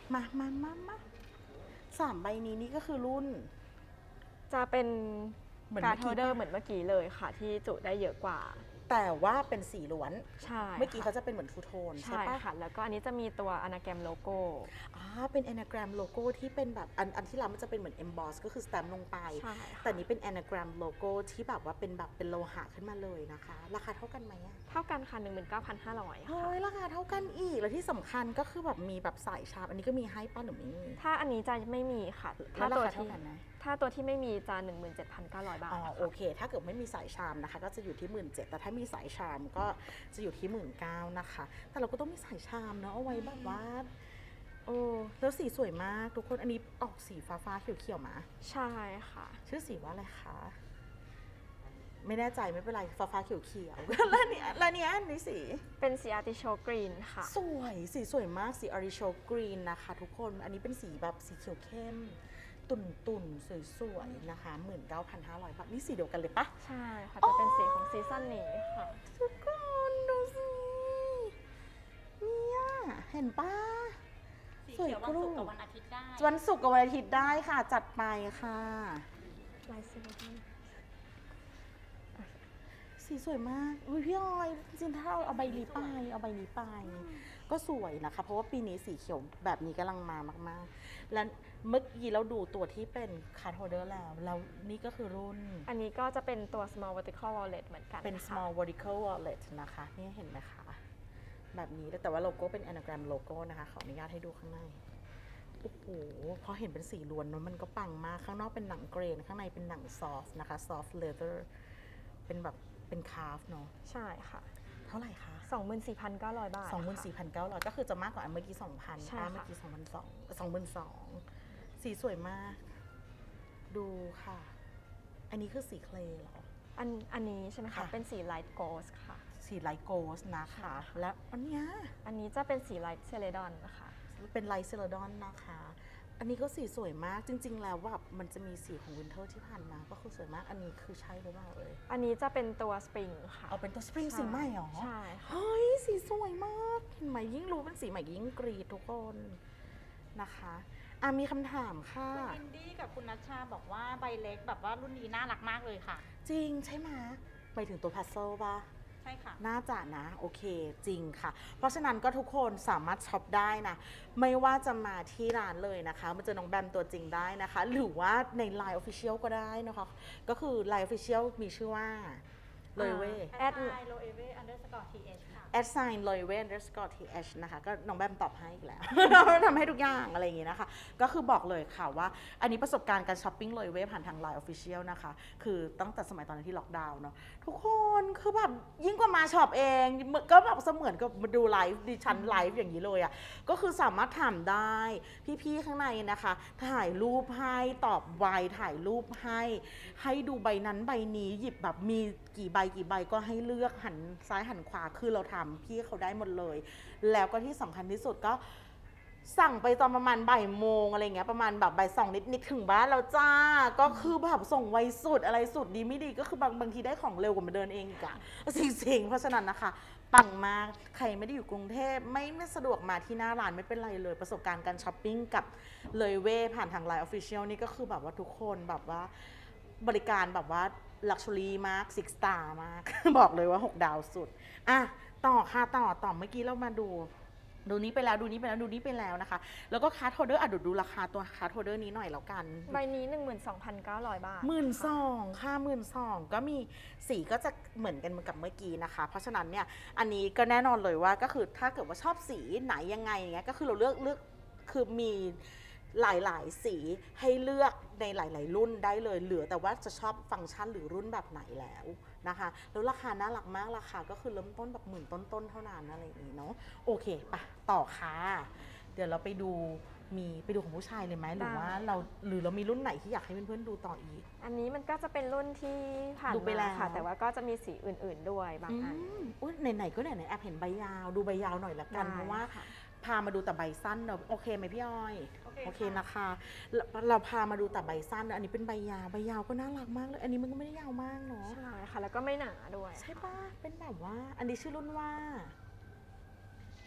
มามามามาสามใบนี้นี่ก็คือรุ่นจะเป็นเหมือนการ์ดเมื่โฮอกี้เดอร์ปะเหมือนเมื่อกี้เลยค่ะ ที่จุได้เยอะกว่าแต่ว่าเป็นสีล้วนใช่เมื่อกี้ค่ะเขาจะเป็นเหมือนทูโทนใช่ใช่ปะค่ะ แล้วก็อันนี้จะมีตัวอนาแกรมโลโก้อ่าเป็น anagram โลโก้ที่เป็นแบบอันอันที่เรามันจะเป็นเหมือน emboss ก็คือ stamp ลงไปใช่ค่ะแต่นี้เป็น anagram โลโก้ที่แบบว่าเป็นแบบเป็นโลหะขึ้นมาเลยนะคะ ราคาเท่ากันไหมอะเท่ากันค่ะ หนึ่งหมื่นเก้าพันห้าร้อยเฮ้ค่ะยราคาเท่ากันอีก แล้วที่สำคัญก็คือแบบมีแบบสายชาร์ปอันนี้ก็มีให้ป้าหรือไม่มีถ้าอันนี้จะไม่มีค่ะแล้ถ้าวราตัวคาเท่าที่กันไหมถ้าตัวที่ไม่มีจะ หนึ่งหมื่นเจ็ดพันเก้าร้อย บาทอ๋อค่ะโอเค ถ้าเกิดไม่มีสายชามนะคะ ก็จะอยู่ที่หมื่นเจ็ดแต่ถ้ามีสายชามก็จะอยู่ที่หมื่นเก้านะคะ แต่เราก็ต้องมีสายชามเนาะเอาไว้แบบว่าโอ้แล้วสีสวยมากทุกคนอันนี้ออกสีฟ้าฟ้าๆเขียวๆมาใช่ค่ะชื่อสีว่าอะไรคะ ไม่แน่ใจไม่เป็นไรฟ้าฟ้าๆเขียวๆ แล้วเนี่ยแล้วเนี่ยอันนี้สีเป็นสีอาร์ติโชกรีนค่ะสวยสีสวยมากสีอ r ริโชกรีนนะคะ ทุกคนอันนี้เป็นสีแบบสีเขียวเข้ม ตุ่นตุ่นๆสวยๆนะคะ หมื่นเก้าพันห้าร้อยบาทนี่สีเดียวกันเลยปะใช่ค่ะ จะเป็นสีของซีซั่นนี้ค่ะทุกคนดูสิเนี่ยเห็นปะสีเขียววันศุกร์กับวันอาทิตย์ได้วันศุกร์กับวันอาทิตย์ได้ค่ะ จัดไปค่ะลายสีนี้สีสวยมากอุ้ยพี่ออยจริงๆถ้าเราเอาใบนี้ไปเอาใบนี้ไป ก็สวยนะคะ เพราะว่าปีนี้สีเขียวแบบนี้กำลังมามากๆ และเมื่อกี้เราดูตัวที่เป็นคาร์ดโฮลเดอร์แล้วแล้วนี่ก็คือรุ่นอันนี้ก็จะเป็นตัว small vertical wallet เหมือนกันเป็นค่ะ small vertical wallet นะคะ นี่เห็นไหมคะ แบบนี้แต่ว่าโลโก้เป็น anagram โลโก้นะคะ ขออนุญาตให้ดูข้างใน โอ้โห พอเห็นเป็นสีล้วนเนอะมันก็ปังมาก ข้างนอกเป็นหนังเกรน ข้างในเป็นหนังซอฟนะคะ soft leather เป็นแบบเป็นคาร์ฟเนาะใช่ค่ะเท่าไหร่คะสองหมื่นสี่พันเก้าร้อย บาทสองหมื่นสี่พันเก้าร้อยก็คือจะมากกว่าอันเมื่อกี้ สองพันใช่ค่ะอ่ะเมื่อกี้ สองพันสองร้อย สองหมื่นสองพัน สีสวยมาก ดูค่ะ อันนี้คือสีเคลย์เหรออันอันนี้ใช่ไหมคะค่ะเป็นสี light ghost ค่ะสีไลท์โกสนะคะ และอันเนี้ยอันนี้จะเป็นสี light celadon นะคะเป็นไลท์เซลดอนนะคะ อันนี้ก็สีสวยมาก จริง ๆ แล้วว่ามันจะมีสีของวินเทอร์ที่ผ่านมา ก็คือสวยมาก อันนี้คือใช่หรือเปล่าเอ่ยอันนี้จะเป็นตัว spring ค่ะเอาเป็นตัวสปริงสีใหม่เหรอใช่ค่ะเฮ้ย สีสวยมาก เห็นไหมยิ่งรู้เป็นสีใหม่ยิ่งกรีดทุกคนนะคะอ่ะมีคำถามค่ะคุณอินดี้กับคุณนัชชาบอกว่าใบเล็กแบบว่ารุ่นนี้น่ารักมากเลยค่ะจริงใช่ไหมไปถึงตัวพัซเซิลป่ะใช่ค่ะน่าจะนะ โอเคจริงค่ะ เพราะฉะนั้นก็ทุกคนสามารถช็อปได้นะ ไม่ว่าจะมาที่ร้านเลยนะคะมาเจอน้องแบมตัวจริงได้นะคะ หรือว่าใน Line Official ก็ได้นะคะ ก็คือ Line Official มีชื่อว่าเลยเว่แอดไลน์โลเอเวอันเดอร์สกอร์ทีเอชค่ะแอดไซน์เลยเว่ underscore th นะคะ ก็น้องแบมตอบให้อีกแล้ว ทำให้ทุกอย่างอะไรอย่างงี้นะคะ ก็คือบอกเลยค่ะว่า อันนี้ประสบการณ์การช้อปปิ้งเลยเว่ผ่านทาง Line Official นะคะ คือตั้งแต่สมัยตอนที่ล็อกดาวน์เนาะทุกคนคือแบบยิ่งกว่ามาช็อปเองก็แบบเสมือนกับมาดูไลฟ์ดิฉันไลฟ์อย่างนี้เลยอะ่ะก็คือสามารถถามได้พี่ๆข้างในนะคะ ถ่ายรูปให้ตอบไวถ่ายรูปให้ ให้ดูใบนั้นใบนี้หยิบแบบมีกี่ใบกี่ใบก็ให้เลือกหันซ้ายหันขวาคือเราทำพี่เขาได้หมดเลย แล้วก็ที่สำคัญที่สุดก็สั่งไปตอนประมาณบ่ายโมงอะไรเงี้ยประมาณแบบบ่ายสองนิดๆถึงบ้านแล้วจ้าก็คือแบบส่งไวสุดอะไรสุดดีไม่ดีก็คือบางบางทีได้ของเร็วกว่ามาเดินเองอีกอะจริงๆเพราะฉะนั้นนะคะปังมากใครไม่ได้อยู่กรุงเทพไม่ไม่สะดวกมาที่หน้าร้านไม่เป็นไรเลยประสบการณ์การช้อปปิ้งกับเลยเว่ผ่านทาง Line Official นี่ก็คือแบบว่าทุกคนแบบว่าบริการแบบว่าลักชัวรี่มากซิกสตาร์มาก บอกเลยว่าหกดาวสุดอ่ะต่อค่ะต่อต่อเมื่อกี้เรามาดูดูนี้ไปแล้วดูนี้ไปแล้วดูนี้ไปแล้วนะคะแล้วก็คาร์ดโฮลเดอร์อ่ะดูดูราคาตัวคาร์ดโฮลเดอร์นี้หน่อยแล้วกันใบนี้ หนึ่งหมื่นสองพันเก้าร้อย บาทหมื่นสองค่ะหมื่นสองก็มีสีก็จะเหมือนกันกับเมื่อกี้นะคะ เพราะฉะนั้นเนี่ยอันนี้ก็แน่นอนเลยว่าก็คือถ้าเกิดว่าชอบสีไหนยังไงอย่างเงี้ยก็คือเราเลือกเลือกคือมีหลายๆสีให้เลือกในหลาย ๆ รุ่นได้เลยเหลือแต่ว่าจะชอบฟังก์ชันหรือรุ่นแบบไหนแล้วนะคะแล้วราคาน่ารักมากราคาก็คือเริ่มต้นแบบหมื่นต้นๆเท่านั้นอะไรอย่างนี้เนาะโอเคไปต่อค่ะเดี๋ยวเราไปดูมีไปดูของผู้ชายเลยไหมหรือว่าเราหรือเรามีรุ่นไหนที่อยากให้เพื่อนๆดูต่ออีกอันนี้มันก็จะเป็นรุ่นที่ผ่านดูไปแล้มาว ค่ะ แต่ว่าก็จะมีสีอื่นๆด้วยบางอันอืมอุ้ยไหนๆก็ไหนๆแอบเห็นใบยาวดูใบยาวหน่อยละกันได้เพราะว่าค่ะพามาดูแต่ใบสั้นเนอะโอเคไหมพี่อ้อยโอเคโอเคค่ะนะคะเราเราพามาดูแต่ใบสั้นนะอันนี้เป็นใบยาวใบยาวก็น่ารักมากเลยอันนี้มันก็ไม่ได้ยาวมากเนาะใช่ค่ะ แล้วก็ไม่หนาด้วยใช่ปะเป็นแบบว่า อันนี้ชื่อรุ่นว่า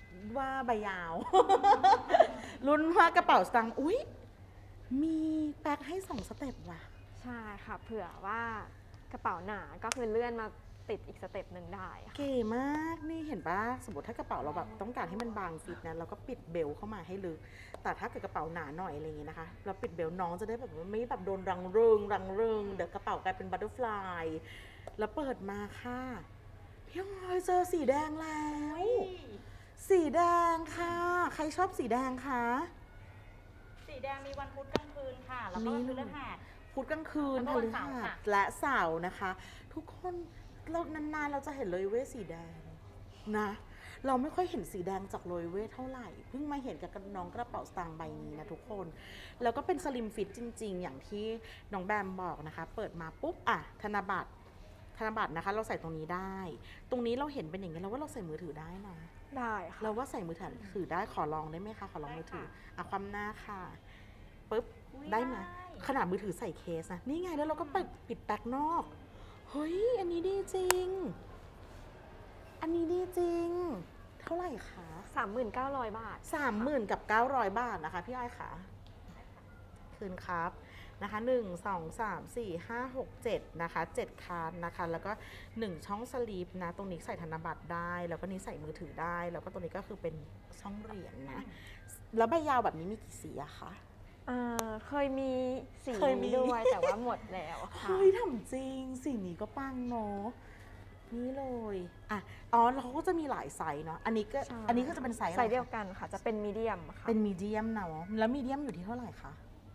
ว่าใบยาว รุ่นว่ากระเป๋าสตางค์อุ๊ยมีแพ็คให้สองสเต็ปว่ะใช่ค่ะเผื่อว่ากระเป๋าหนาก็คือเลื่อนมาติดอีกสเต็ปหนึ่งได้ค่ะเก๋มากนี่เห็นปะสมมติถ้ากระเป๋าเราแบบต้องการให้มันบางฟิตนะเราก็ปิดเบลเข้ามาให้ลึกแต่ถ้าเกิดกระเป๋าหนาหน่อยอะไรอย่างงี้นะคะเราปิดเบลน้องจะได้แบบว่าไม่แบบโดนรังเริงรังเริงเดี๋ยวกระเป๋ากลายเป็นบัตเตอร์ฟลายแล้วเปิดมาค่ะพี่ออยเจอสีแดงแล้ว สีแดงค่ะ ใครชอบสีแดงคะสีแดงมีวันพุธกลางคืนค่ะ แล้วก็วันพฤหัสพุธกลางคืนแล้วพก็วันฤเสาร์หัสค่ะและเสาร์นะคะ ทุกคนเรานานๆเราจะเห็นโรยเว่สีแดงนะ เราไม่ค่อยเห็นสีแดงจากโรยเว่เท่าไหร่ เพิ่งมาเห็นกับน้องกระเป๋าสตางค์ใบนี้นะทุกคน แล้วก็เป็นสลิมฟิตจริงๆ อย่างที่น้องแบมบอกนะคะ เปิดมาปุ๊บอ่ะธนบัตรธนบัตรนะคะ เราใส่ตรงนี้ได้ ตรงนี้เราเห็นเป็นอย่างนี้แล้วว่าเราใส่มือถือได้นะได้ค่ะเราว่าใส่มือถือได้ขอลองได้ไหมคะขอลองมือถืออ่ะความหน้าค่ะปุ๊บอุ๊ยได้ไหมได้ขนาดมือถือใส่เคสนะนี่ไงแล้วเราก็ปิดปิดแบ็คนอกเฮ้ยอันนี้ดีจริง อันนี้ดีจริง เท่าไหร่คะสามหมื่นเก้าร้อย บาทสามหมื่นกับเก้าร้อยบาทนะคะพี่อ้อยค่ะคืนครับนะคะหนึ่งสองสามสี่ห้าหกเจ็ดนะคะเจ็ดคาร์ดนะคะแล้วก็หนึ่งช่องสลีปนะตรงนี้ใส่ธนบัตรได้แล้วก็นี้ใส่มือถือได้แล้วก็ตรงนี้ก็คือเป็นช่องเหรียญนะแล้วใบยาวแบบนี้มีกี่สีอะคะอ่าเคยมีสีเคยมีนี้ด้วยแต่ว่าหมดแล้วค่ะเฮ้ยทำจริงสีนี้ก็ปังเนาะนี่เลยอ่ะอ๋อแล้วเขาก็จะมีหลายไซส์เนาะอันนี้ก็ใช่อันนี้ก็จะเป็นไซส์อะไซไรส์เดียวคะกันค่ะ จะเป็นมีเดียมค่ะเป็นมีเดียมเนาะแล้วมีเดียมอยู่ที่เท่าไหร่คะ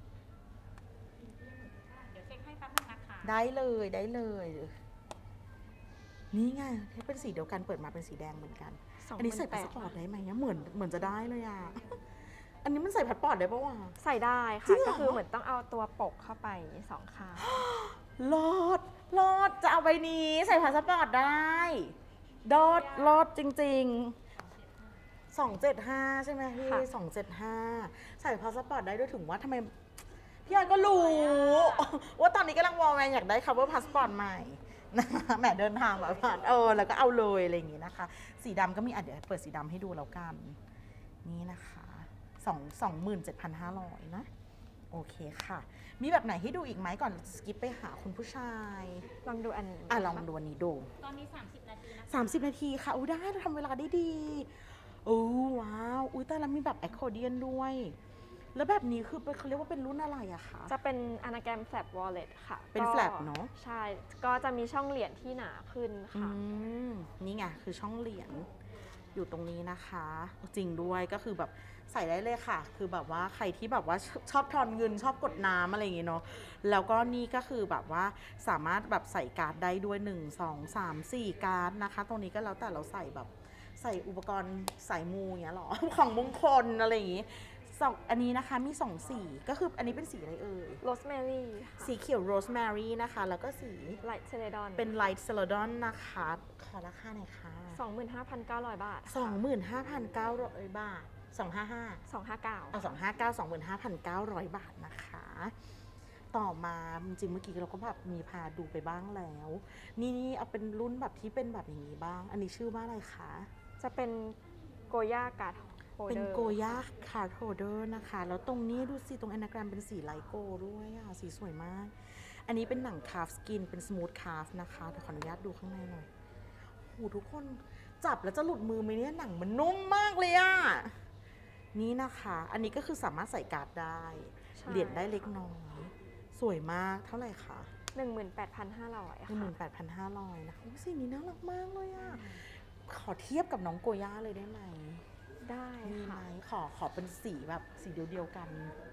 เดี๋ยวเช็คให้แป๊บนึงนะคะได้เลยได้เลย นี่ไงที่เป็นสีเดียวกันเปิดมาเป็นสีแดงเหมือนกัน อันนี้ใส่พาสปอร์ตได้ไหมเนี่ยเหมือนเหมือนจะได้เลยอ่ะ อันนี้มันใส่พาสปอร์ตได้ปะวะใส่ได้จริค่ะงเหรอก็คือเหมือนต้องเอาตัวปกเข้าไปสองข้างรอดรอดจะเอาใบนี้ใส่พาสปอร์ตได้ดอดรอดจริงๆสองเจ็ดห้าใช่ไหมพี่ค่ะสองเจ็ดห้าใส่พาสปอร์ตได้ด้วยถึงว่าทำไมพี่ออยก็รู้ ว่าตอนนี้กำลังวอลแมนอยากได้ cover พาสปอร์ตใหม่นะคะแหมเดินทางแบบผ่านเออแล้วก็เอาเลยอะไรอย่างงี้นะคะ สีดำก็มีอ่ะเดี๋ยวเปิดสีดำให้ดูแล้วกัน นี่นะคะสองสองหมื่นเจ็ดพันห้าร้อยนะ โอเคค่ะ มีแบบไหนให้ดูอีกไหมก่อนสกิปไปหาคุณผู้ชายลองดูอันนี้อ่ะลองดูอันนี้ดูตอนนี้ สามสิบ นาทีนะคะสามสิบ นาทีค่ะอู้ได้เราทำเวลาได้ดีโอ้ว้าว อุ้ยแต่แล้วมีแบบแอคคอร์เดียนด้วย แล้วแบบนี้คือเป็นเขาเรียกว่าเป็นรุ่นอะไรอะคะจะเป็นอนาแกรมแฟลปวอลเล็ตค่ะเป็นก็ flap เนอะใช่ ก็จะมีช่องเหรียญที่หนาขึ้นอืค่ะมนี่ไงคือช่องเหรียญอยู่ตรงนี้นะคะ จริงด้วยก็คือแบบใส่ได้เลยค่ะ คือแบบว่าใครที่แบบว่าชชอบทอนเงินชอบกดน้ำอะไรอย่างเงี้ยเนาะแล้วก็นี่ก็คือแบบว่าสามารถแบบใส่การ์ดได้ด้วยหนึ่ง สอง สาม สี่การ์ดนะคะ ตรงนี้ก็แล้วแต่เราใส่แบบใส่อุปกรณ์สายมูอย่างเงี้ยหรอ ของมงคลอะไรอย่างงี้สองอันนี้นะคะมีสองสีก็คืออันนี้เป็นสีอะไรเอ่ยโรสแมรี่ค่ะสีเขียวโรสแมรี่นะคะ แล้วก็สีไลท์เซเลดอนเป็นไลท์เซลดอนนะคะขอราคาหน่อยค่ะสองหมื่นห้าพันเก้าร้อย บาทสองหมื่นห้าพันเก้าร้อยบาทสองห้าห้าสองห้าเก้าเอาสองห้าเก้าสองหมื่นห้าพันเก้าร้อยบาทนะคะ ต่อมาจริงๆเมื่อกี้เราก็แบบมีพาดูไปบ้างแล้ว นี่นี่เอาเป็นรุ่นแบบที่เป็นแบบอย่างนี้บ้าง อันนี้ชื่อว่าอะไรคะจะเป็นโกย่าการ์ดโฮลเป็นเดอร์โกย่าคาร์ดโฮเดอร์นะคะ แล้วตรงนี้ดูสิตรงแอนาแกรมเป็นสีไลโก้ด้วยอ่ะ สีสวยมาก อันนี้เป็นหนังคาฟสกินเป็นสมูทคาฟนะคะเดี๋ยวขออนุญาตดูข้างในหน่อยโหทุกคนจับแล้วจะหลุดมือไหมเนี่ยหนังมันนุ่มมากเลยอ่ะ นี่นะคะ อันนี้ก็คือสามารถใส่การ์ดได้ใช่เหรียญได้เล็กน้อย สวยมากเท่าไหร่คะหนึ่งหมื่นแปดพันห้าร้อยหนึ่งค่ะหมื่นแปดพันห้าร้อยนะคะอุ๊ยสีนี้น่ารักมากเลยอ่ะ ขอเทียบกับน้องโกย่าเลยได้ไหมได้มีไหมค่ะขอขอเป็นสีแบบสีเดียวๆกัน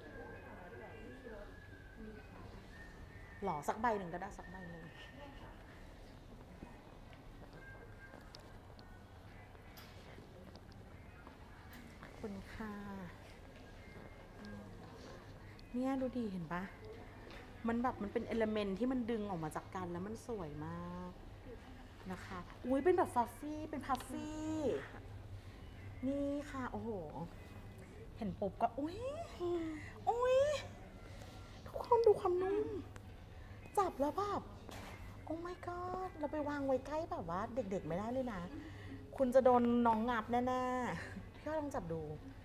หล่อสักใบหนึ่งก็ได้สักใบหนึ่งขอบคุณค่ะเนี่ยดูดีเห็นปะมันแบบมันเป็นเอลเมนต์ที่มันดึงออกมาจากกันแล้วมันสวยมากนะคะ อุ้ยเป็นแบบฟัฟฟี่ เป็นพัฟฟี่ นี่ค่ะ โอ้โห เห็นปุ๊บก็ อุ้ยอุ้ยทุกคนดูความนุ่ม จับแล้วแบบโอ้ my god เราไปวางไว้ใกล้แบบว่าเด็กๆไม่ได้เลยนะ คุณจะโดนน้องงับแน่ๆพี่ก็ลองจับดู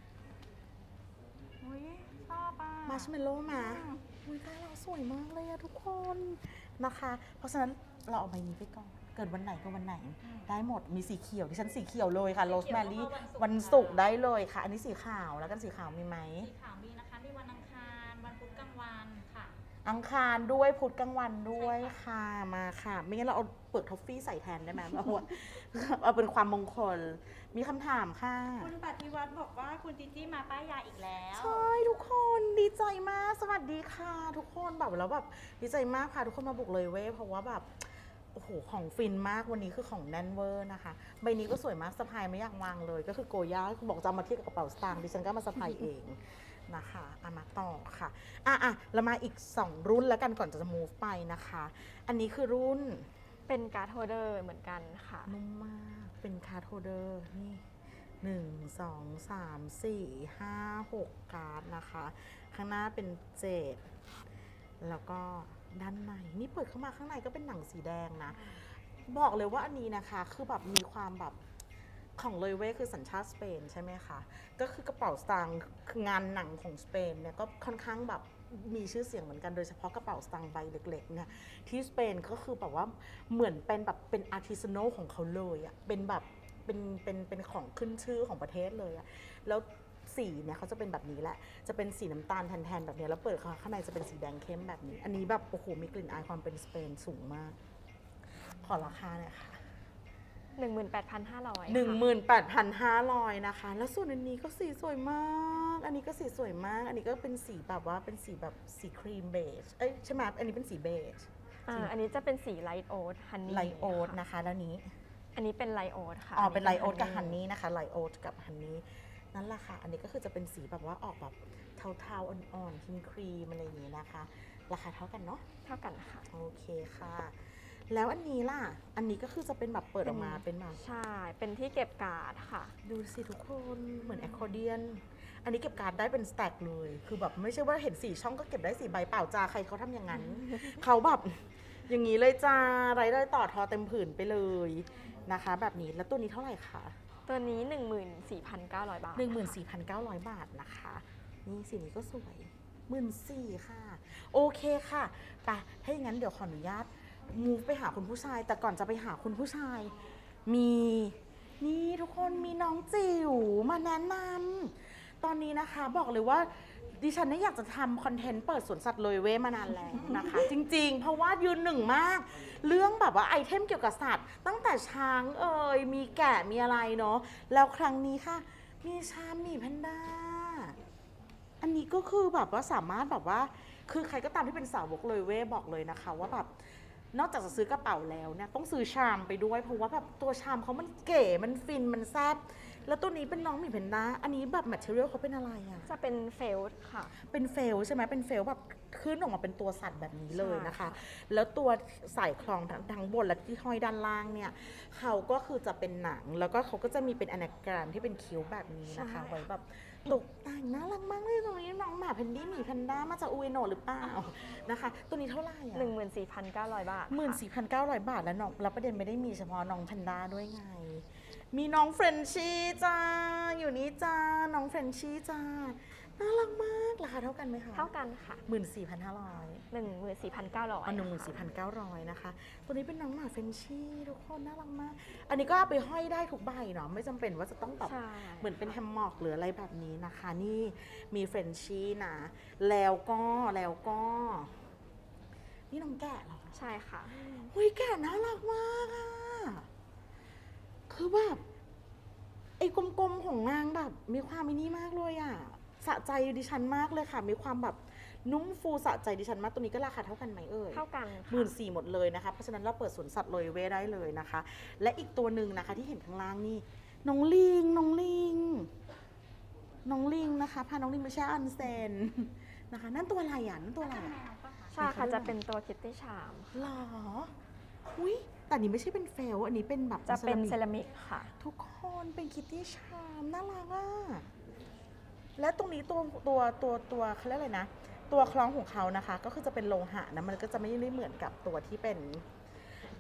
อุ้ยชอบอ่ะมาร์ชเมลโล่มาอืมอุ้ยตายเราสวยมากเลยอะทุกคนนะคะ เพราะฉะนั้นเราเอาใบนี้ไปก่อน เกิดวันไหนก็วันไหน ได้หมด มีสีเขียวที่ฉันสีเขียวเลยค่ะโรสแมรี่วันศุกร์ได้เลยค่ะ อันนี้สีขาวแล้วกันสีขาวมีไหมสีขาวมีนะคะมีวันอังคารวันพุธกลางวันค่ะอังคารด้วยพุธกลางวันด้วยค่ะมาค่ะ ไม่งั้นเราเอาเปลือกทอฟฟี่ใส่แทนได้ไหมเอาอะเอาเป็นความมงคล มีคำถามค่ะคุณปฏิวัติบอกว่าคุณจีจี้มาป้ายยาอีกแล้วใช่ทุกคนดีใจมากสวัสดีค่ะ ทุกคนแบบแล้วแบบดีใจมากค่ะทุกคนมาบุกเลยเว้ยเพราะว่าแบบโอ้โหของฟินมากวันนี้คือของแน่นเวอร์นะคะใบนี้ก็สวยมากสะพายไม่อยากวางเลยก็คือโกย่าบอกจะเอามาเทียบกับกระเป๋าสตางค์ดิฉันก็มาสะพายเองนะคะเอามาต่อค่ะอ่ะอ่ะเรามาอีกสองรุ่นแล้วกันก่อนจะ move ไปนะคะ อันนี้คือรุ่นเป็นการ์ดโฮลเดอร์เหมือนกันค่ะนุ่มมากเป็นคาร์ดโฮลเดอร์นี่หนึ่งสองสามสี่ห้าหกการ์ดนะคะ ข้างหน้าเป็นเจ็ดแล้วก็ด้านในนี่เปิดเข้ามาข้างในก็เป็นหนังสีแดงนะ บอกเลยว่าอันนี้นะคะคือแบบมีความแบบของเลยเว้ยคือสัญชาติสเปนใช่ไหมคะ ก็คือกระเป๋าสตางค์คืองานหนังของสเปนเนี่ยก็ค่อนข้างแบบมีชื่อเสียงเหมือนกันโดยเฉพาะกระเป๋าสตางค์ใบเล็กๆเนี่ยที่สเปนก็คือแบบว่าเหมือนเป็นแบบเป็นอาร์ติซานอลของเขาเลยอะเป็นแบบเป็นเป็นเป็นของขึ้นชื่อของประเทศเลยอะแล้วสีเนี่ยเขาจะเป็นแบบนี้แหละจะเป็นสีน้ำตาลแทนๆแบบนี้แล้วเปิดข้างในจะเป็นสีแดงเข้มแบบนี้ อันนี้แบบโอ้โหมีกลิ่นอายความเป็นสเปนสูงมากขอราคาหน่อยค่ะหนึ่งหมื่นแปดพันห้าร้อยหนึ่งหมื่นแปดพันห้าร้อยนะคะ แล้วส่วนอันนี้ก็สีสวยมาก อันนี้ก็สีสวยมาก อันนี้ก็เป็นสีแบบว่าเป็นสีแบบสีครีมเบจ เอ้ยใช่ไหมอันนี้เป็นสีเบจอ่าอันนี้จะเป็นสีไลท์โอ๊ตฮันนี่ไลโอทนะคะ แล้วนี้อันนี้เป็นไลท์โอ๊ตค่ะอ๋อ เป็นไลโอทกับฮันนี่นะคะ ไลโอทกับฮันนี่ นั่นแหละค่ะ อันนี้ก็คือจะเป็นสีแบบว่าออกแบบเทาๆอ่อนๆครีมครีมอะไรอย่างนี้นะคะ ราคาเท่ากันเนาะเท่ากันค่ะโอเคค่ะ แล้วอันนี้ล่ะ อันนี้ก็คือจะเป็นแบบเปิดออกมาเป็นแบบใช่ เป็นที่เก็บการ์ดค่ะดูสิทุกคนเหมือนแอคคอร์เดียน อันนี้เก็บการ์ดได้เป็นสแต็กเลย คือแบบไม่ใช่ว่าเห็นสี่ช่องก็เก็บได้สี่ใบเปล่าจ้าใครเขาทำอย่างนั้น เขาแบบอย่างนี้เลยจ้าไรได้ต่อทอเต็มผืนไปเลยนะคะ แบบนี้แล้วตัวนี้เท่าไหร่คะตัวนี้ หนึ่งหมื่นสี่พันเก้าร้อย บาทหนึ่งหมื่นสี่พันเก้าร้อยบาทนะคะ นี่สีนี้ก็สวยหมื่นสี่ค่ะ โอเคค่ะไปถ้าอย่างนั้นเดี๋ยวขออนุญาตมูฟไปหาคุณผู้ชาย แต่ก่อนจะไปหาคุณผู้ชาย มีนี่ทุกคนมีน้องจิ๋วมาแนะนำตอนนี้นะคะบอกเลยว่าดิฉันเนี่ยอยากจะทำคอนเทนต์เปิดสวนสัตว์เลยเว้ยมานานแล้วนะคะ จริงๆ เพราะว่ายืนหนึ่งมาก เรื่องแบบว่าไอเทมเกี่ยวกับสัตว์ ตั้งแต่ช้างเอ่ยมีแกะมีอะไรเนาะแล้วครั้งนี้ค่ะ มีชาหมีแพนด้า อันนี้ก็คือแบบว่าสามารถแบบว่าคือใครก็ตามที่เป็นสาวกเลยเว้ยบอกเลยนะคะ ว่าแบบนอกจากจะซื้อกระเป๋าแล้วเนี่ยต้องซื้อชามไปด้วยเพราะว่าแบบตัวชามเขามันเก๋มันฟินมันแซ่บแล้วตัวนี้เป็นน้องหมีแพนด้าอันนี้แบบแมทเทอเรียลเขาเป็นอะไรอะจะเป็นเฟลต์ค่ะเป็นเฟลใช่ไหมเป็นเฟลแบบขึ้นออกมาเป็นตัวสัตว์แบบนี้เลยนะคะใช่ค่ะแล้วตัวสายคล้องทั้งทั้งบนและที่ห้อยด้านล่างเนี่ยเขาก็คือจะเป็นหนังแล้วก็เขาก็จะมีเป็นอนาแกรมที่เป็นคิ้วแบบนี้นะคะไว้แบบตกแต่งน่ารักมากเลยตรงนี้น้องหมาแพนดี้หมีแพนด้ามาจากอุเอโนะหรือเปล่านะคะ ตัวนี้เท่าไหร่อะหนึ่งหมื่นสี่พันเก้าร้อย บาทหมื่นสี่พันเก้าร้อยบาทแล้วน้องแล้วประเด็นไม่ได้มีเฉพาะน้องแพนด้าด้วยไง มีน้องเฟรนชี่จ้าอยู่นี่จ้าน้องเฟรนชี่จ้าน่ารักมากราคาเท่ากันไหมคะเท่ากันค่ะหมื่นสี่พันห้าร้อยหนึ่งหมื่นสี่พันเก้าร้อยอ๋อหนึ่งหมื่นสี่พันเก้าร้อยนะคะ ตัวนี้เป็นน้องหมาเฟรนชี่ทุกคนน่ารักมาก อันนี้ก็เอาไปห้อยได้ทุกใบเนาะไม่จำเป็นว่าจะต้องแบบใช่เหมือนเป็นแฮมม็อกหรืออะไรแบบนี้นะคะ นี่มีเฟรนชี่นะ แล้วก็แล้วก็ นี่น้องแกะเหรอใช่ค่ะอุ้ยแกะน่ารักมากอะคือแบบไอ้กลมๆของนางแบบมีความมินิมากเลยอะสะใจดิฉันมากเลยค่ะ มีความแบบนุ่มฟูสะใจดิฉันมากตัวนี้ก็ราคาเท่ากันไหมเอ่ยเท่ากันหค่ะมื่นสี่หมดเลยนะคะเพราะฉะนั้นเราเปิดสวนสัตว์เลยเวได้เลยนะคะ และอีกตัวหนึ่งนะคะที่เห็นข้างล่างนี่น้องลิงน้องลิงน้องลิงนะคะพาน้องลิงไปแช่อันเซนนะคะ นั่นตัวอะไรอ่ะนั่นตัวอะไรอ่ะใช่ค่ะ จะเป็นตัวคิตตี้ชามหรออุ้ยแต่อันนี้ไม่ใช่เป็นเฟลอันนี้เป็นแบบจะเป็นซเซรามิกรามิกค่ะทุกคนเป็นคิตตี้ชามน่ารักอ่ะและตรงนี้ตัวตัวตัวตัวเขาเรียกอะไรนะ ตัวคล้องของเขานะคะ ก็คือจะเป็นโลหะนะมันก็จะไม่ได้เหมือนกับตัวที่เป็น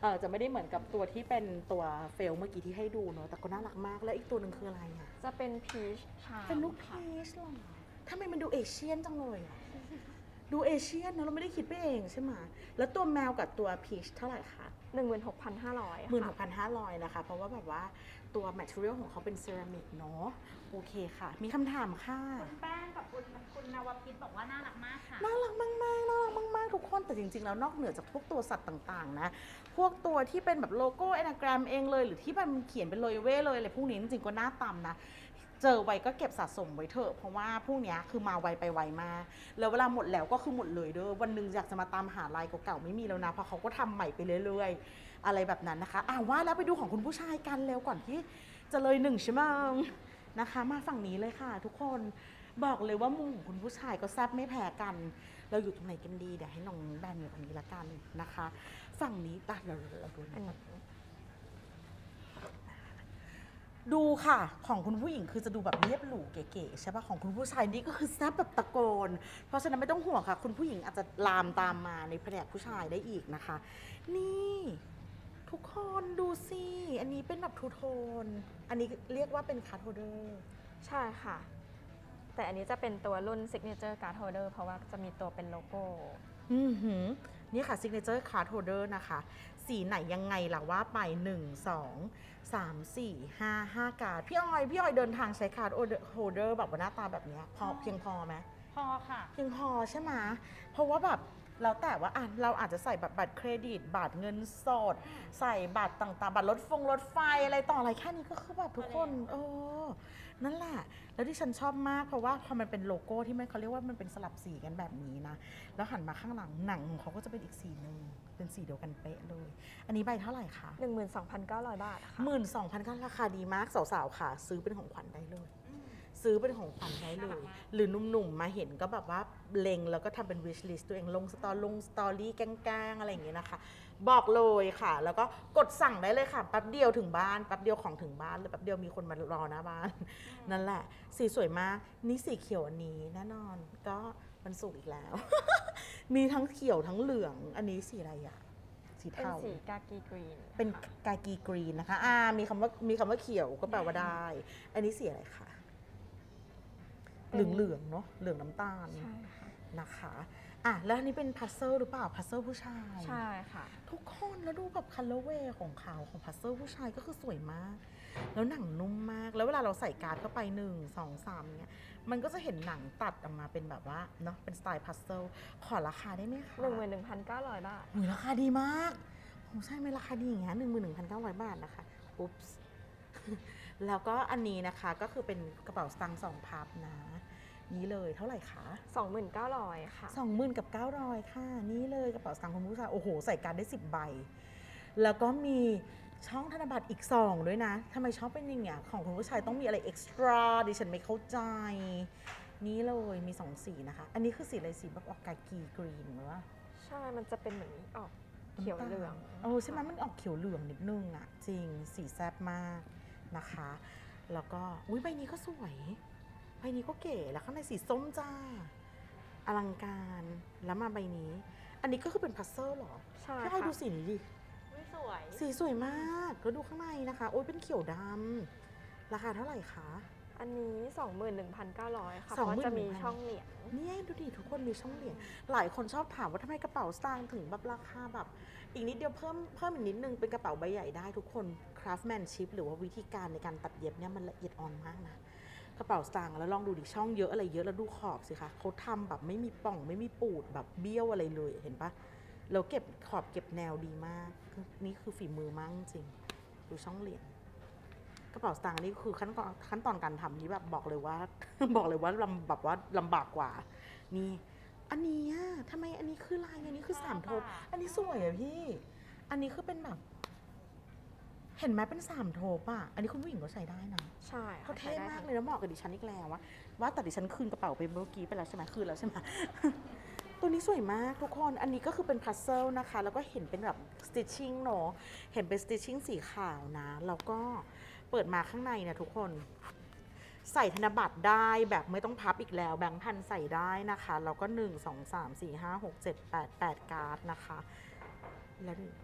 ออจะไม่ได้เหมือนกับตัวที่เป็นตัวเฟลเมื่อกี้ที่ให้ดูเนอะแต่ก็น่ารักมากแล้วอีกตัวหนึ่งคืออะไรอ่ะจะเป็นพีชชาเป็นลูกพีชเหรอทำไมมันดูเอเชียนจังเลยอะดูเอเชียนนะเราไม่ได้คิดไปเองใช่ไหมแล้วตัวแมวกับตัวพีชเท่าไหร่คะหนึ่งหมื่นหกพันห้าร้อยหมื่นหกพันห้าร้อยนะคะ เพราะว่าแบบว่าตัวแมทเทียลของเขาเป็นเซรามิกเนาะโอเคค่ะ มีคำถามค่ะคุณแป้งกับคุณคุณนวพิษบอกว่าน่ารักมากค่ะน่ารักมากๆน่ารักมากๆทุกคนแต่จริงๆแล้วนอกเหนือจากพวกตัวสัตว์ต่างๆนะพวกตัวที่เป็นแบบโลโก้แอนาแกรมเองเลยหรือที่มันเขียนเป็นโลยเว่เลยอะไรพวกนี้จริงๆก็น่าตำนะเจอไว้ก็เก็บสะสมไว้เถอะเพราะว่าพวกเนี้ยคือมาไวไปไวมากแล้วเวลาหมดแล้วก็คือหมดเลยเด้อวันหนึ่งอยากจะมาตามหาลายเก่าๆไม่มีแล้วนะเพราะเขาก็ทำใหม่ไปเรื่อยๆอะไรแบบนั้นนะคะอ่าว่าแล้วไปดูของคุณผู้ชายกันเร็วก่อนที่จะเลยหนึ่งชั่วโมงนะคะมาฝั่งนี้เลยค่ะ ทุกคนบอกเลยว่ามุมของคุณผู้ชายก็แซ่บไม่แพ้กัน เราอยู่ตรงไหนกันดีเดี๋ยวให้น้องแบนอยู่ตรงนี้ละกันนะคะ ฝั่งนี้ตัดเราเราดูอันนะนี้ดูค่ะของคุณผู้หญิงคือจะดูแบบเรียบหรูเก๋ๆใช่ปะของคุณผู้ชายนี่ก็คือแซ่บแบบตะโกน เพราะฉะนั้นไม่ต้องห่วงค่ะ คุณผู้หญิงอาจจะลามตามมาในแผนกผู้ชายได้อีกนะคะ นี่ทุกคนดูสิอันนี้เป็นแบบทูโทนอันนี้เรียกว่าเป็นคาร์ดโฮเดอร์ใช่ค่ะ แต่อันนี้จะเป็นตัวรุ่น Signature Card Holder เพราะว่าจะมีตัวเป็นโลโก้อือหือนี่ค่ะ Signature Card Holder นะคะ สีไหนยังไงล่ะว่าไป หนึ่ง สอง สาม สี่ ห้า ห้า การ์ดพี่ออย พี่ออยเดินทางใช้ Card Holder แบบว่าหน้าตาแบบเนี้ยพอเพียงพอไหมพอค่ะเพียงพอใช่ไหมเพราะว่าแบบแล้วแต่ว่าอ่ะเราอาจจะใส่แบบบัตรเครดิต บัตรเงินสด ใส่บัตรต่างๆ บัตรรถฟงรถไฟอะไรต่ออะไรแค่นี้ก็คือแบบทุกคนเออนั่นแหละ แล้วที่ฉันชอบมากเพราะว่าพอมันเป็นโลโก้ที่มันเขาเรียกว่ามันเป็นสลับสีกันแบบนี้นะ แล้วหันมาข้างหลังหนังของเขาก็จะเป็นอีกสีหนึ่งเป็นสีเดียวกันเป๊ะเลย อันนี้ใบเท่าไหร่คะหนึ่งหมื่นสองพันเก้าร้อย บาทค่ะหมื่นสองพันก็ราคาดีมากสาวๆค่ะ ซื้อเป็นของขวัญได้เลย ซื้อเป็นของขวัญได้เลย หรือหนุ่มๆมาเห็นก็แบบว่าเล็งแล้วก็ทำเป็น wish list ตัวเองลงสตอลงสตอรี่แกล้งๆอะไรอย่างเงี้ยนะคะ บอกเลยค่ะ แล้วก็กดสั่งได้เลยค่ะแป๊บเดียวถึงบ้านแป๊บเดียวของถึงบ้านเลยแป๊บเดียวมีคนมารอหน้าบ้าน นั่นแหละ สีสวยมากนี่สีเขียวอันนี้แน่นอนก็มันสุกร์อีกแล้ว มีทั้งเขียวทั้งเหลืองอันนี้สีอะไรอะสีเป็นเทาสีกากีกรีนเป็นกากีกรีนนะคะอ่ามีคำว่ามีคำว่าเขียวก็แปลว่าได้ อันนี้สีอะไรคะเหลืองเหลืองๆเนาะเหลืองน้ำตาลใช่ค่ะนะคะอ่ะแล้วอันนี้เป็นพัซเซิลหรือเปล่าพัซเซิลผู้ชายใช่ค่ะทุกคนแล้วดูแบบคัลเลอร์เวย์ของเขาของพัซเซิลผู้ชายก็คือสวยมาก แล้วหนังนุ่มมาก แล้วเวลาเราใส่การ์ดเข้าไปหนึ่งสองสามเนี้ยมันก็จะเห็นหนังตัดออกมาเป็นแบบว่าเนาะเป็นสไตล์พัซเซิลขอราคาได้ไหมคะหนึ่งหมื่นหนึ่งพันเก้าร้อย บาทหูยราคาดีมากโอ้ใช่ไหมราคาดีอย่างเงี้ยหนึ่งหมื่นหนึ่งพันเก้าร้อยบาทนะคะ อุ๊ปส์ แล้วก็อันนี้นะคะก็คือเป็นกระเป๋าสตางค์สองพับนะ นี้เลยเท่าไหร่คะสองหมื่นเก้าร้อย ค่ะสองหมื่นกับเก้าร้อยค่ะ นี่เลยกระเป๋าสตางค์คุณผู้ชายโอ้โห ใส่การ์ดได้สิบใบ แล้วก็มีช่องธนบัตรอีกสองด้วยนะทำไมชอบเป็นอย่างเงี้ยของคุณผู้ชายต้องมีอะไรเอ็กซ์ตร้าดิฉันไม่เข้าใจ นี่เลยมีสองสีนะคะ อันนี้คือสีอะไรสีแบบออกกากีกรีนหรือว่าใช่ มันจะเป็นเหมือนออกเขียวเหลืองโอ้ใช่ไหมมันออกเขียวเหลืองนิดนึงอะจริงสีแซ่บมากนะคะ แล้วก็อุ้ยใบนี้ก็สวยใบนี้ก็เก๋แล้วข้างในสีส้มจ้าอลังการแล้วมาใบนี้ อันนี้ก็คือเป็นพัซเซิลเหรอใช่พี่ให้ค่ะดูสีนี้ดิอุ๊ยสวยสีสวยมากแล้วดูข้างในนะคะ โอ้ยเป็นเขียวดำราคาเท่าไหร่คะอันนี้ สองหมื่นหนึ่งพันเก้าร้อย ค่ะสองเพหมื่นราะจะมีหนึ่งพันช่องเหรียญเนี่ยดูดิทุกคนมีช่องเหรียญหลายคนชอบถามว่าทำไมกระเป๋าสตางค์ถึงแบบราคาแบบอีกนิดเดียวเพิ่มเพิ่มอีกนิดนึงเป็นกระเป๋าใบใหญ่ได้ทุกคน craftsmanship หรือว่าวิธีการในการตัดเย็บเนี่ยมันละเอียดอ่อนมากนะกระเป๋าสตางค์แล้วลองดูดิช่องเยอะอะไรเยอะแล้วดูขอบสิคะเขาทำแบบไม่มีป่องไม่มีปูดแบบเบี้ยวอะไรเลยเห็นปะแล้วเก็บขอบเก็บแนวดีมากนี่คือฝีมือมากจริงดูช่องเหรียญกระเป๋าสตางค์นี่คือขั้นตอนขั้นตอนการทำนี่แบบบอกเลยว่า บอกเลยว่าลำแบบว่าลำบากกว่า นี่ อันนี้อะทำไมอันนี้คือลายอันนี้คือสามโทนอันนี้สวยอะพี่ อันนี้คือเป็นแบบ เห็นไหมเป็นสามโทปอะอันนี้คุณผู้หญิงก็ใช้ได้นะใช่เขาค่ะเท่ใช้ได้มากทั้งเลยแล้วเหมาะกับดิฉันอีกแล้วว่าว่าแต่ดิฉันคืนกระเป๋าไปเมื่อกี้ไปแล้วใช่ไหมคืนแล้วใช่ไหม ตัวนี้สวยมากทุกคน อันนี้ก็คือเป็นพัซเซิลนะคะ แล้วก็เห็นเป็นแบบสติชชิ่งเนาะเห็นเป็นสติชชิ่งสีขาวนะ แล้วก็เปิดมาข้างในนะทุกคน ใส่ธนบัตรได้แบบไม่ต้องพับอีกแล้วแบงค์พันใส่ได้นะคะ แล้วก็หนึ่ง สอง สาม สี่ ห้า หก เจ็ด แปด แปดการ์ดนะคะ แล้วดูท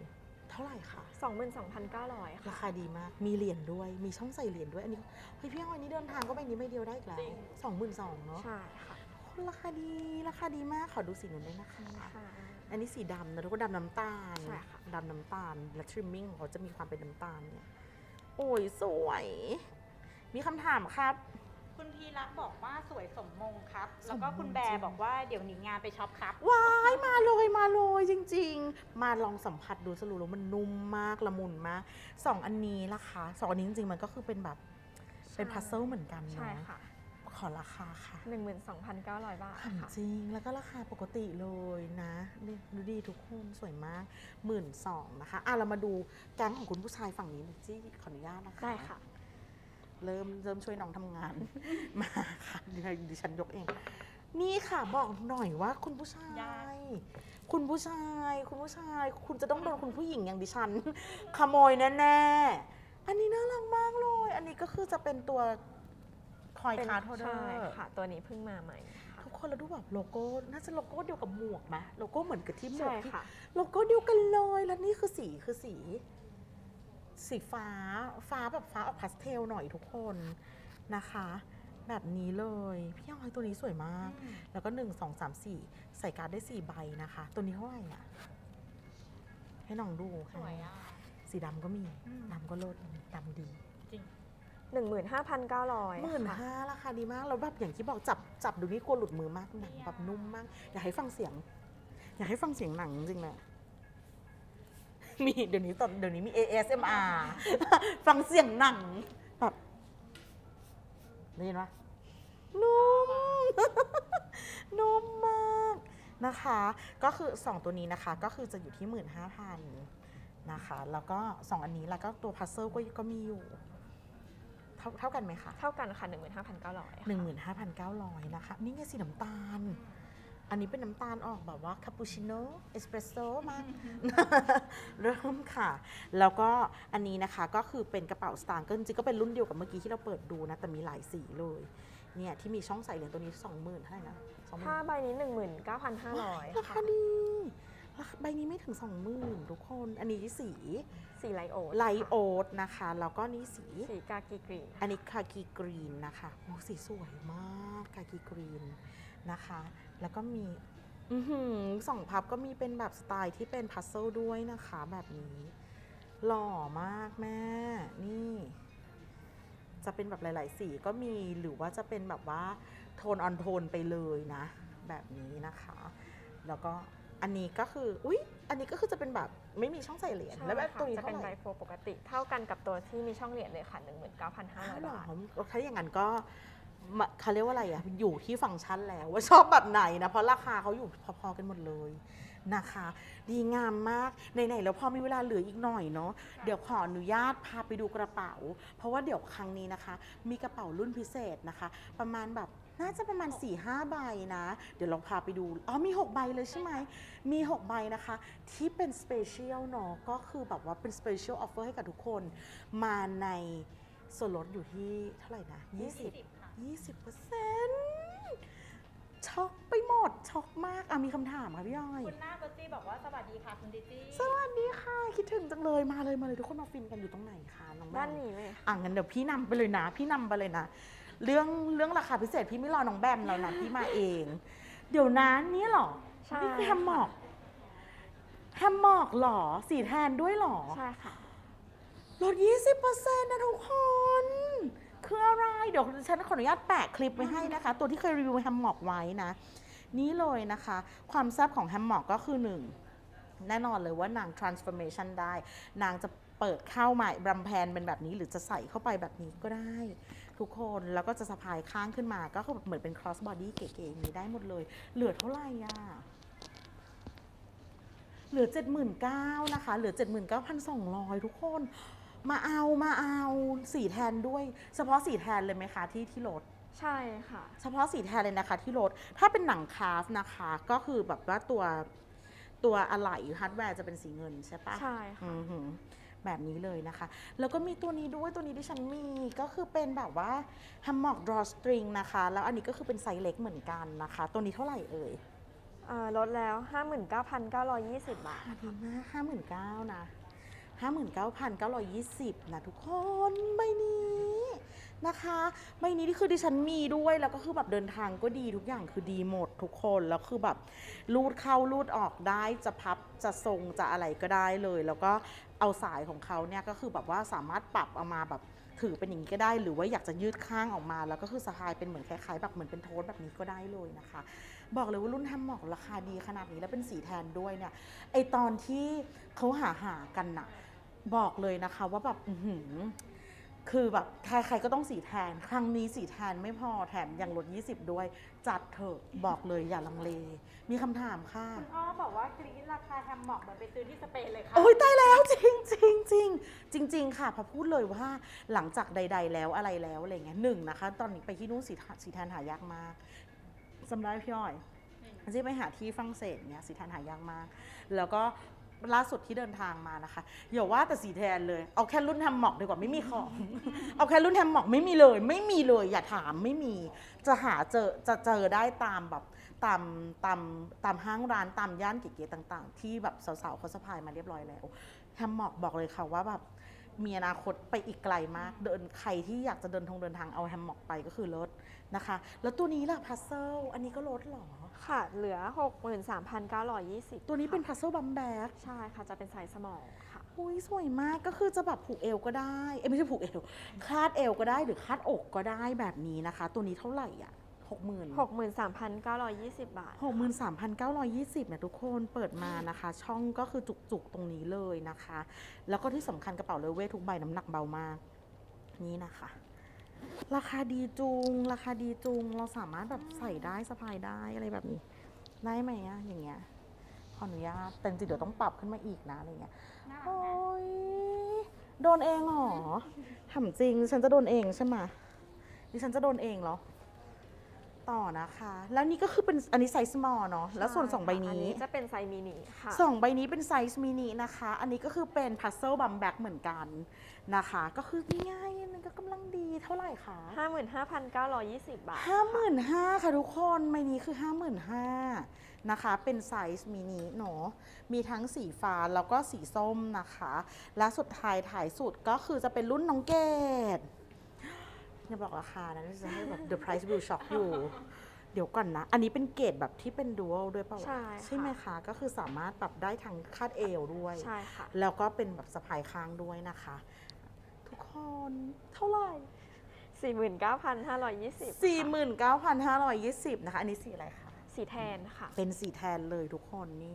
เท่าไหร่คะสองหมื่นสองพันเก้าร้อยราค่ะคาดีมาก มีเหรียญด้วย มีช่องใส่เหรียญด้วย อันนี้เฮ้ยพี่อ้อยนี้เดินทางก็ไปนี้ไม่เดียวได้อีกแล้วสองหมื่นสองเนาะใช่ค่ะราคาดี ราคาดีมาก ขอดูสีนู้นด้วยนะคะค่ะอันนี้สีดำนะทุกคนดำน้ำตาลใช่ค่ะดำน้ำตาล และทริมมิ่งของเขาจะมีความเป็นน้ำตาลเนี่ย โอ้ยสวย มีคำถามครับคุณพีรักบอกว่าสวยสมมงครับสมมงแล้วก็คุณแบจริร์งบอกว่าเดี๋ยวหนีงานไปช็อปครับว้ายมาเลยมาเลยจริงๆ มาลองสัมผัสดูสรุปแล้วมันนุ่มมากละมุนมากสองอันนี้ล่ะคะสองอันนี้จริงๆมันก็คือเป็นแบบเป็นพัซเซิลเหมือนกันใช่เนาะค่ะขอราคาค่ะหนึ่งหมื่นสองพันเก้าร้อย บาทถามค่ะจริงแล้วก็ราคาปกติเลยนะนี่ดูดีทุกคนสวยมากหมื่นสองนะคะอ่ะเรามาดูแก๊งของคุณผู้ชายฝั่งนี้หน่อยจี้ขออนุญาตนะคะได้ค่ะเริ่มเริ่มช่วยน้องทำงาน มาค่ะดิฉันดิฉันยกเอง นี่ค่ะบอกหน่อยว่าคุณผู้ชาย คุณผู้ชาย คุณผู้ชาย คุณจะต้องโดนคุณผู้หญิงอย่างดิฉัน ขโมยแน่ๆ อันนี้น่ารักมากเลย อันนี้ก็คือจะเป็นตัวคอยเป็นคาร์ดโฮเดอใช่ร์ค่ะ ตัวนี้เพิ่งมาใหม่ค่ะทุกคนเราดูแบบโลโก้ น่าจะโลโก้เดียวกับหมวกไหมโลโก้เหมือนกับที่หมวใช่กที่ค่ะโลโก้เดียวกันเลย แล้วนี่คือสีคือสี สีฟ้า ฟ้าแบบฟ้าออกพาสเทลหน่อยทุกคนนะคะ แบบนี้เลย พี่ออยตัวนี้สวยมาก แล้วก็หนึ่งสองสามสี่ใส่การ์ดได้สี่ใบนะคะ ตัวนี้เท่าไหร่อ่ะ ให้น้องดูสวยอ่ะสีดำก็มีอืมดำก็ลดดำดีหนึ่งหมื่นห้าพันเก้าร้อยหมื่นค่ะห้าราคาดีมากแล้วแบบอย่างที่บอกจับจับดูนี่กลัวหลุดมือมากหนังแบบนุ่มมาก อยากให้ฟังเสียง อยากให้ฟังเสียงหนังจริงๆนะมีเดี๋ยวนี้ตอนเดี๋ยวนี้มี เอ เอส เอ็ม อาร์ ฟังเสียงหนังแบบได้ยินปะนุ่ม นุ่มมากนะคะ ก็คือสองตัวนี้นะคะก็คือจะอยู่ที่หมื่นห้าพันนะคะ แล้วก็สองอันนี้แล้วก็ตัวพัซเซิลก็ก็มีอยู่ เท่าเท่ากันไหมคะเท่ากันค่ะ หนึ่งหมื่นห้าพันเก้าร้อยหนึ่งหมื่นห้าพันเก้าร้อยนะคะ นี่ไงสีน้ำตาล อันนี้เป็นน้ำตาลออกแบบว่าคาปูชิโน่เอสเปรสโซ่มาก เริ่มค่ะ แล้วก็อันนี้นะคะก็คือเป็นกระเป๋าสตางค์ก็จริงๆก็เป็นรุ่นเดียวกับเมื่อกี้ที่เราเปิดดูนะ แต่มีหลายสีเลย เนี่ยที่มีช่องใส่เหรียญตัวนี้สองหมื่นเท่าไหร่นะสองหมื่ถ้าน ใบนี้ หนึ่งหมื่นเก้าพันห้าร้อยราคาค่ะดีราคาใบนี้ไม่ถึงสองหมื่นทุกคน อันนี้สีสีไลโอไลโอ๊ตนะคะ แล้วก็นี่สีสีกากีกรีนอันนี้คากีกรีนนะคะโอ้สีสวยมากคากีกรีนนะคะ แล้วก็มีอือหือสองพับก็มีเป็นแบบสไตล์ที่เป็นพัซเซิลด้วยนะคะแบบนี้ หล่อมากแม่ นี่ จะเป็นแบบหลาย ๆ สีก็มีหรือว่าจะเป็นแบบว่าโทนออนโทนไปเลยนะ แบบนี้นะคะ แล้วก็อันนี้ก็คืออุ๊ยอันนี้ก็คือจะเป็นแบบไม่มีช่องใส่เหรียญใช่แล้วแบบค่ะตัวนี้จะเท่าเป็นไหไบร่โฟปกติ เท่ากันกับตัวที่มีช่องเหรียญเลยค่ะ หนึ่งหมื่นเก้าพันห้าร้อยหรอบาทถ้าอย่างนั้นก็มาเขาเรียกว่าอะไรอะอยู่ที่ฟังก์ชันแล้วว่าชอบแบบไหนนะ เพราะราคาเขาอยู่พอๆกันหมดเลยนะคะ ดีงามมากไหนๆแล้วพอมีเวลาเหลืออีกหน่อยเนาะเดี๋ยวขออนุญาตพาไปดูกระเป๋า เพราะว่าเดี๋ยวครั้งนี้นะคะ มีกระเป๋ารุ่นพิเศษนะคะ ประมาณแบบน่าจะประมาณ สี่ห้า ใบนะ เดี๋ยวเราพาไปดูอ๋อมี หก ใบเลยใช่ไหมมี หก ใบนะคะ ที่เป็นสเปเชียลเนาะก็คือแบบว่าเป็นสเปเชียลออฟเฟอร์ให้กับทุกคนมาในส่วนลดอยู่ที่เท่าไหร่นะยี่สิบค่ะยี่สิบเปอร์เซ็นต์ช็อกไปหมด ช็อกมากอ่ะมีคำถามค่ะพี่อ้อยคุณหน้าเบอร์ตี้บอกว่าสวัสดีค่ะคุณดิตี้สวัสดีค่ะ คิดถึงจังเลยมาเลยมาเลยทุกคนมาฟินกันอยู่ตรงไหนคะน้องแบมด้านนี้เลยค่ะอ่ะงั้นเดี๋ยวพี่นำไปเลยนะ พี่นำไปเลยนะ เรื่องเรื่องราคาพิเศษพี่ไม่รอน้องแบมแล้วนะพี่มาเอง เดี๋ยวนะนี่เหรอใช่นี่คือแฮมมอกแฮมมอกเหรอสีแทนด้วยเหรอใช่ค่ะลด ยี่สิบเปอร์เซ็นต์ นะทุกคน คืออะไร เดี๋ยวฉันขออนุญาตแปะคลิปไว้ให้นะคะ ตัวที่เคยรีวิวแฮมม็อกไว้นะ นี่เลยนะคะ ความแซ่บของแฮมม็อกก็คือหนึ่งแน่นอนเลยว่านาง transformation ได้ นางจะเปิดเข้าใหม่บรัมแพนเป็นแบบนี้หรือจะใส่เข้าไปแบบนี้ก็ได้ ทุกคนแล้วก็จะสะพายข้างขึ้นมาก็คือเหมือนเป็น cross body เก๋ๆอย่างนี้ได้หมดเลย เหลือเท่าไหร่อ่ะ เหลือ เจ็ดหมื่นเก้าพัน นะคะ เหลือ เจ็ดหมื่นเก้าพันสองร้อย ทุกคน มาเอามาเอาสีแทนด้วย เฉพาะสีแทนเลยไหมคะที่ที่รถใช่ค่ะเฉพาะสีแทนเลยนะคะที่รถ ถ้าเป็นหนังคาฟนะคะ ก็คือแบบว่าตัวตัวอะไหล่ฮาร์ดแวร์จะเป็นสีเงินใช่ปะใช่ค่ะอือหือแบบนี้เลยนะคะ แล้วก็มีตัวนี้ด้วยตัวนี้ที่ฉันมีก็คือเป็นแบบว่า hammock draw string นะคะ แล้วอันนี้ก็คือเป็นไซส์เล็กเหมือนกันนะคะ ตัวนี้เท่าไหร่เอ่ยอ่าลดแล้ว ห้าหมื่นเก้าพันเก้าร้อยยี่สิบ บาทดีมากห้าหมื่นเก้านะห้าหมื่นเก้าพันเก้าร้อยยี่สิบ นะทุกคนใบนี้นะคะใบนี้ที่คือดิฉันมีด้วยแล้วก็คือแบบเดินทางก็ดีทุกอย่างคือดีหมดทุกคนแล้วคือแบบรูดเข้ารูดออกได้จะพับจะทรงจะอะไรก็ได้เลยแล้วก็เอาสายของเขาเนี่ยก็คือแบบว่าสามารถปรับเอามาแบบถือเป็นอย่างนี้ก็ได้หรือว่าอยากจะยืดข้างออกมาแล้วก็คือสะพายเป็นเหมือนคล้ายๆแบบเหมือนเป็นโทสแบบนี้ก็ได้เลยนะคะบอกเลยว่ารุ่นแฮมม็อกราคาดีขนาดนี้แล้วเป็นสีแทนด้วยเนี่ยไอตอนที่เขาหาหากันน่ะบอกเลยนะคะว่าแบบอื้อหือคือแบบใครๆก็ต้องสีแทนครั้งนี้สีแทนไม่พอแถมยังลดยี่สิบด้วยจัดเถอะบอกเลยอย่าลังเลมีคำถามค่ะคุณอ้อบอกว่ากรี๊ดราคาแฮมม็อกเหมือนไปซื้อที่สเปนเลยค่ะโอ้ยตายแล้วจริงจริงจริงจริงจริงค่ะพอพูดเลยว่าหลังจากใด ๆ แล้วอะไรแล้วอะไรเงี้ยหนึ่งนะคะตอนนี้ไปที่นู่นสีสีแทนหายากมากจำได้พี่อ้อยที่ไปหาที่ฝรั่งเศสเนี่ยสีแทนหายากมากแล้วก็ล่าสุดที่เดินทางมานะคะอย่าว่าแต่สีแทนเลยเอาแค่รุ่นแฮมม็อกดีกว่าไม่มีของ เอาแค่รุ่นแฮมม็อกไม่มีเลยไม่มีเลยอย่าถามไม่มีจะหาเจอจะเจอได้ตามแบบตามตามตามห้างร้านตามย่านเก๋ๆต่างๆที่แบบสาวๆเขาสะพายมาเรียบร้อยแล้วแฮมม็อกบอกเลยค่ะว่าแบบมีอนาคตไปอีกไกลมากเดินใครที่อยากจะเดินทงเดินทางเอาแฮมม็อกไปก็คือลดนะคะแล้วตัวนี้ล่ะพัซเซิลอันนี้ก็ลดหรอค่ะ เหลือ หกหมื่นสามพันเก้าร้อยยี่สิบตัวนี้เป็นพัซเซิลบัมแบ็กใช่ค่ะ จะเป็นไซส์สมอลค่ะอุ้ยสวยมากก็คือจะแบบผูกเอวก็ได้เอ้ยไม่ใช่ผูกเอวคาดเอวก็ได้หรือคาดอกก็ได้แบบนี้นะคะตัวนี้เท่าไหร่อ่ะหกหมื่นหกหมื่นสามพันเก้าร้อยยี่สิบ บาทหกหมื่นสามพันเก้าร้อยยี่สิบเนี่ยทุกคนเปิดมานะคะ ช่องก็คือจุกๆตรงนี้เลยนะคะ แล้วก็ที่สำคัญกระเป๋าเลเวททุกใบน้ำหนักเบามากนี่นะคะราคาดีจุงราคาดีจุงเราสามารถแบบใส่ได้สะพายได้อะไรแบบนี้ได้ไหมอะอย่างเงี้ยขออนุญาตแต่จริงๆเดี๋ยวต้องปรับขึ้นมาอีกนะอะไรเงี้ยน่ารักโอ้นะยโดนเองเหรอถามจริงฉันจะโดนเองใช่ไหมดิฉันจะโดนเองเหรอต่อนะคะ แล้วนี่ก็คือเป็นอันนี้ไซส์ small เนาะแล้วส่วนสองใบอันนี้นี้จะเป็นไซส์มินิค่ะสองใบนี้เป็นไซส์มินินะคะ อันนี้ก็คือเป็น puzzle bum bag เหมือนกันนะคะ ก็คือง่ายๆมันก็กำลังดีเท่าไหร่คะห้าหมื่นห้าพันเก้าร้อยยี่สิบ บาทห้าหมื่นห้าค่ะทุกคนใบนี้คือห้าหมื่นห้านะคะเป็นไซส์มินิเนาะมีทั้งสีฟ้าแล้วก็สีส้มนะคะ และสุดท้ายถ่ายสุดก็คือจะเป็นรุ่นน้องเกดอย่าบอกราคานะจะให้แบบ the price will shock อยู่ เดี๋ยวก่อนนะ อันนี้เป็นเกรดแบบที่เป็น dual ด้วยเปล่าวะใช่ค่ะใช่ไหมคะ ก็คือสามารถปรับได้ทั้งคาดเอวด้วยใช่ค่ะแล้วก็เป็นแบบสะพายข้างด้วยนะคะ ทุกคนเท่าไหร่สี่หมื่นเก้าพันห้าร้อยยี่สิบสี่หมื่นเก้าพันห้าร้อยยี่สิบนะคะ อันนี้สีอะไรคะสีแทนค่ะเป็นสีแทนเลยทุกคนนี่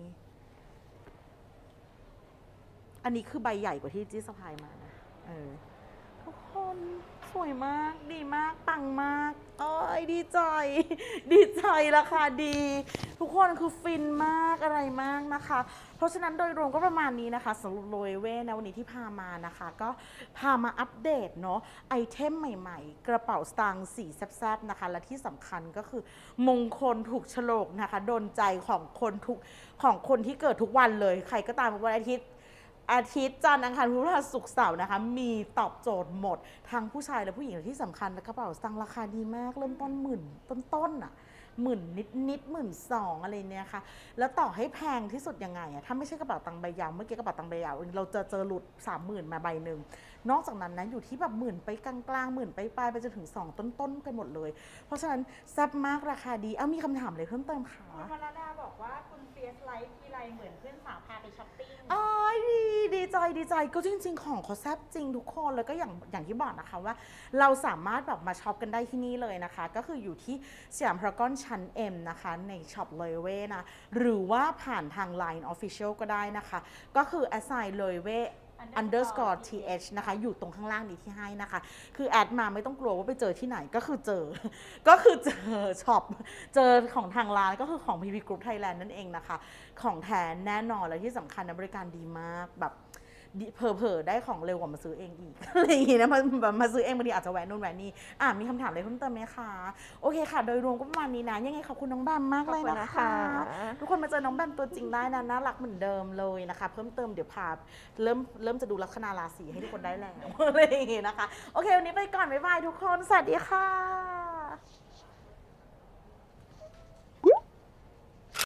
อันนี้คือใบใหญ่กว่าที่จี้สะพายมานะเออทุกคนสวยมากดีมากปังมากเอ้ยดีใจ ดีใจราคาดี ทุกคนคือฟินมากอะไรมากนะคะ เพราะฉะนั้นโดยรวมก็ประมาณนี้นะคะสำหรับโรยเว่นะวันนี้ที่พามานะคะ ก็พามาอัปเดตเนาะไอเทมใหม่ๆ กระเป๋าสตางค์สีแซ่บๆนะคะ และที่สำคัญก็คือมงคลถูกโฉลกนะคะโดนใจของคนทุกของคนที่เกิดทุกวันเลย ใครก็ตามวันอาทิตย์อาทิตย์จันทร์อังคารพุธพฤหัสศุกร์เสาร์นะคะ มีตอบโจทย์หมดทั้งผู้ชายและผู้หญิงและที่สำคัญกระเป๋าสตางค์ราคาดีมากเริ่มต้นหมื่นต้นๆอ่ะหมื่นนิดนิดหมื่นสองอะไรเนี่ยค่ะแล้วต่อให้แพงที่สุดยังไงอะถ้าไม่ใช่กระเป๋าตังค์ใบยาวเมื่อกี้กระเป๋าตังค์ใบยาวเราจะเจอหลุดสามหมื่นมาใบหนึ่งนอกจากนั้นนะอยู่ที่แบบหมื่นไปกลางๆหมื่นไปปลายไปจนถึงสองต้นๆกันหมดเลย เพราะฉะนั้นแซ่บมากราคาดีเอ้ามีคำถามอะไรเพิ่มเติมคะคุณพรดาบอกว่าคุณเฟียสไลฟ์ทีไรเหมือนเพื่อนสาวพาไปช้อปปิ้งอ๋อดีดีใจดีใจก็จริง ๆ ของเขาแซ่บจริงทุกคนแล้วก็อย่างอย่างที่บอกนะคะว่า เราสามารถแบบมาช็อปกันได้ที่นี่เลยนะคะ ก็คืออยู่ที่สยามพารากอนชั้น M นะคะในช็อปเลเว่นะหรือว่าผ่านทาง ไลน์ Official ก็ได้นะคะ ก็คือ assign เลเว่ underscore th นะคะอยู่ตรงข้างล่างนี้ที่ให้นะคะ คือแอดมาไม่ต้องกลัวว่าไปเจอที่ไหนก็คือเจอ ก็คือเจอช็อปเจอของทางร้านก็คือของ พี พี Group Thailand นั่นเองนะคะ ของแท้แน่นอนและที่สำคัญนะบริการดีมากแบบเผลอๆได้ของเร็วกว่ามาซื้อเองอีก อะไรอย่างงี้นะมาแบบมาซื้อเองบางทีอาจจะแวะนู่นแวะนี่อ่ะมีคำถามอะไรเพิ่มเติมไหมคะโอเคค่ะ โดยรวมก็ประมาณนี้นะยังไงขอบคุณน้องแบมมากเลยขอบคุณนะนะคะ คะทุกคนมาเจอน้องแบมตัวจริงได้นะน่ารักเหมือนเดิมเลยนะคะ เพิ่มเติมเดี๋ยวพาเริ่มเริ่มจะดูลัคนาราศีให้ทุกคนได้แล้ว อะไรอย่างงี้นะคะโอเควันนี้ไปก่อนบ๊ายบายทุกคนสวัสดีค่ะ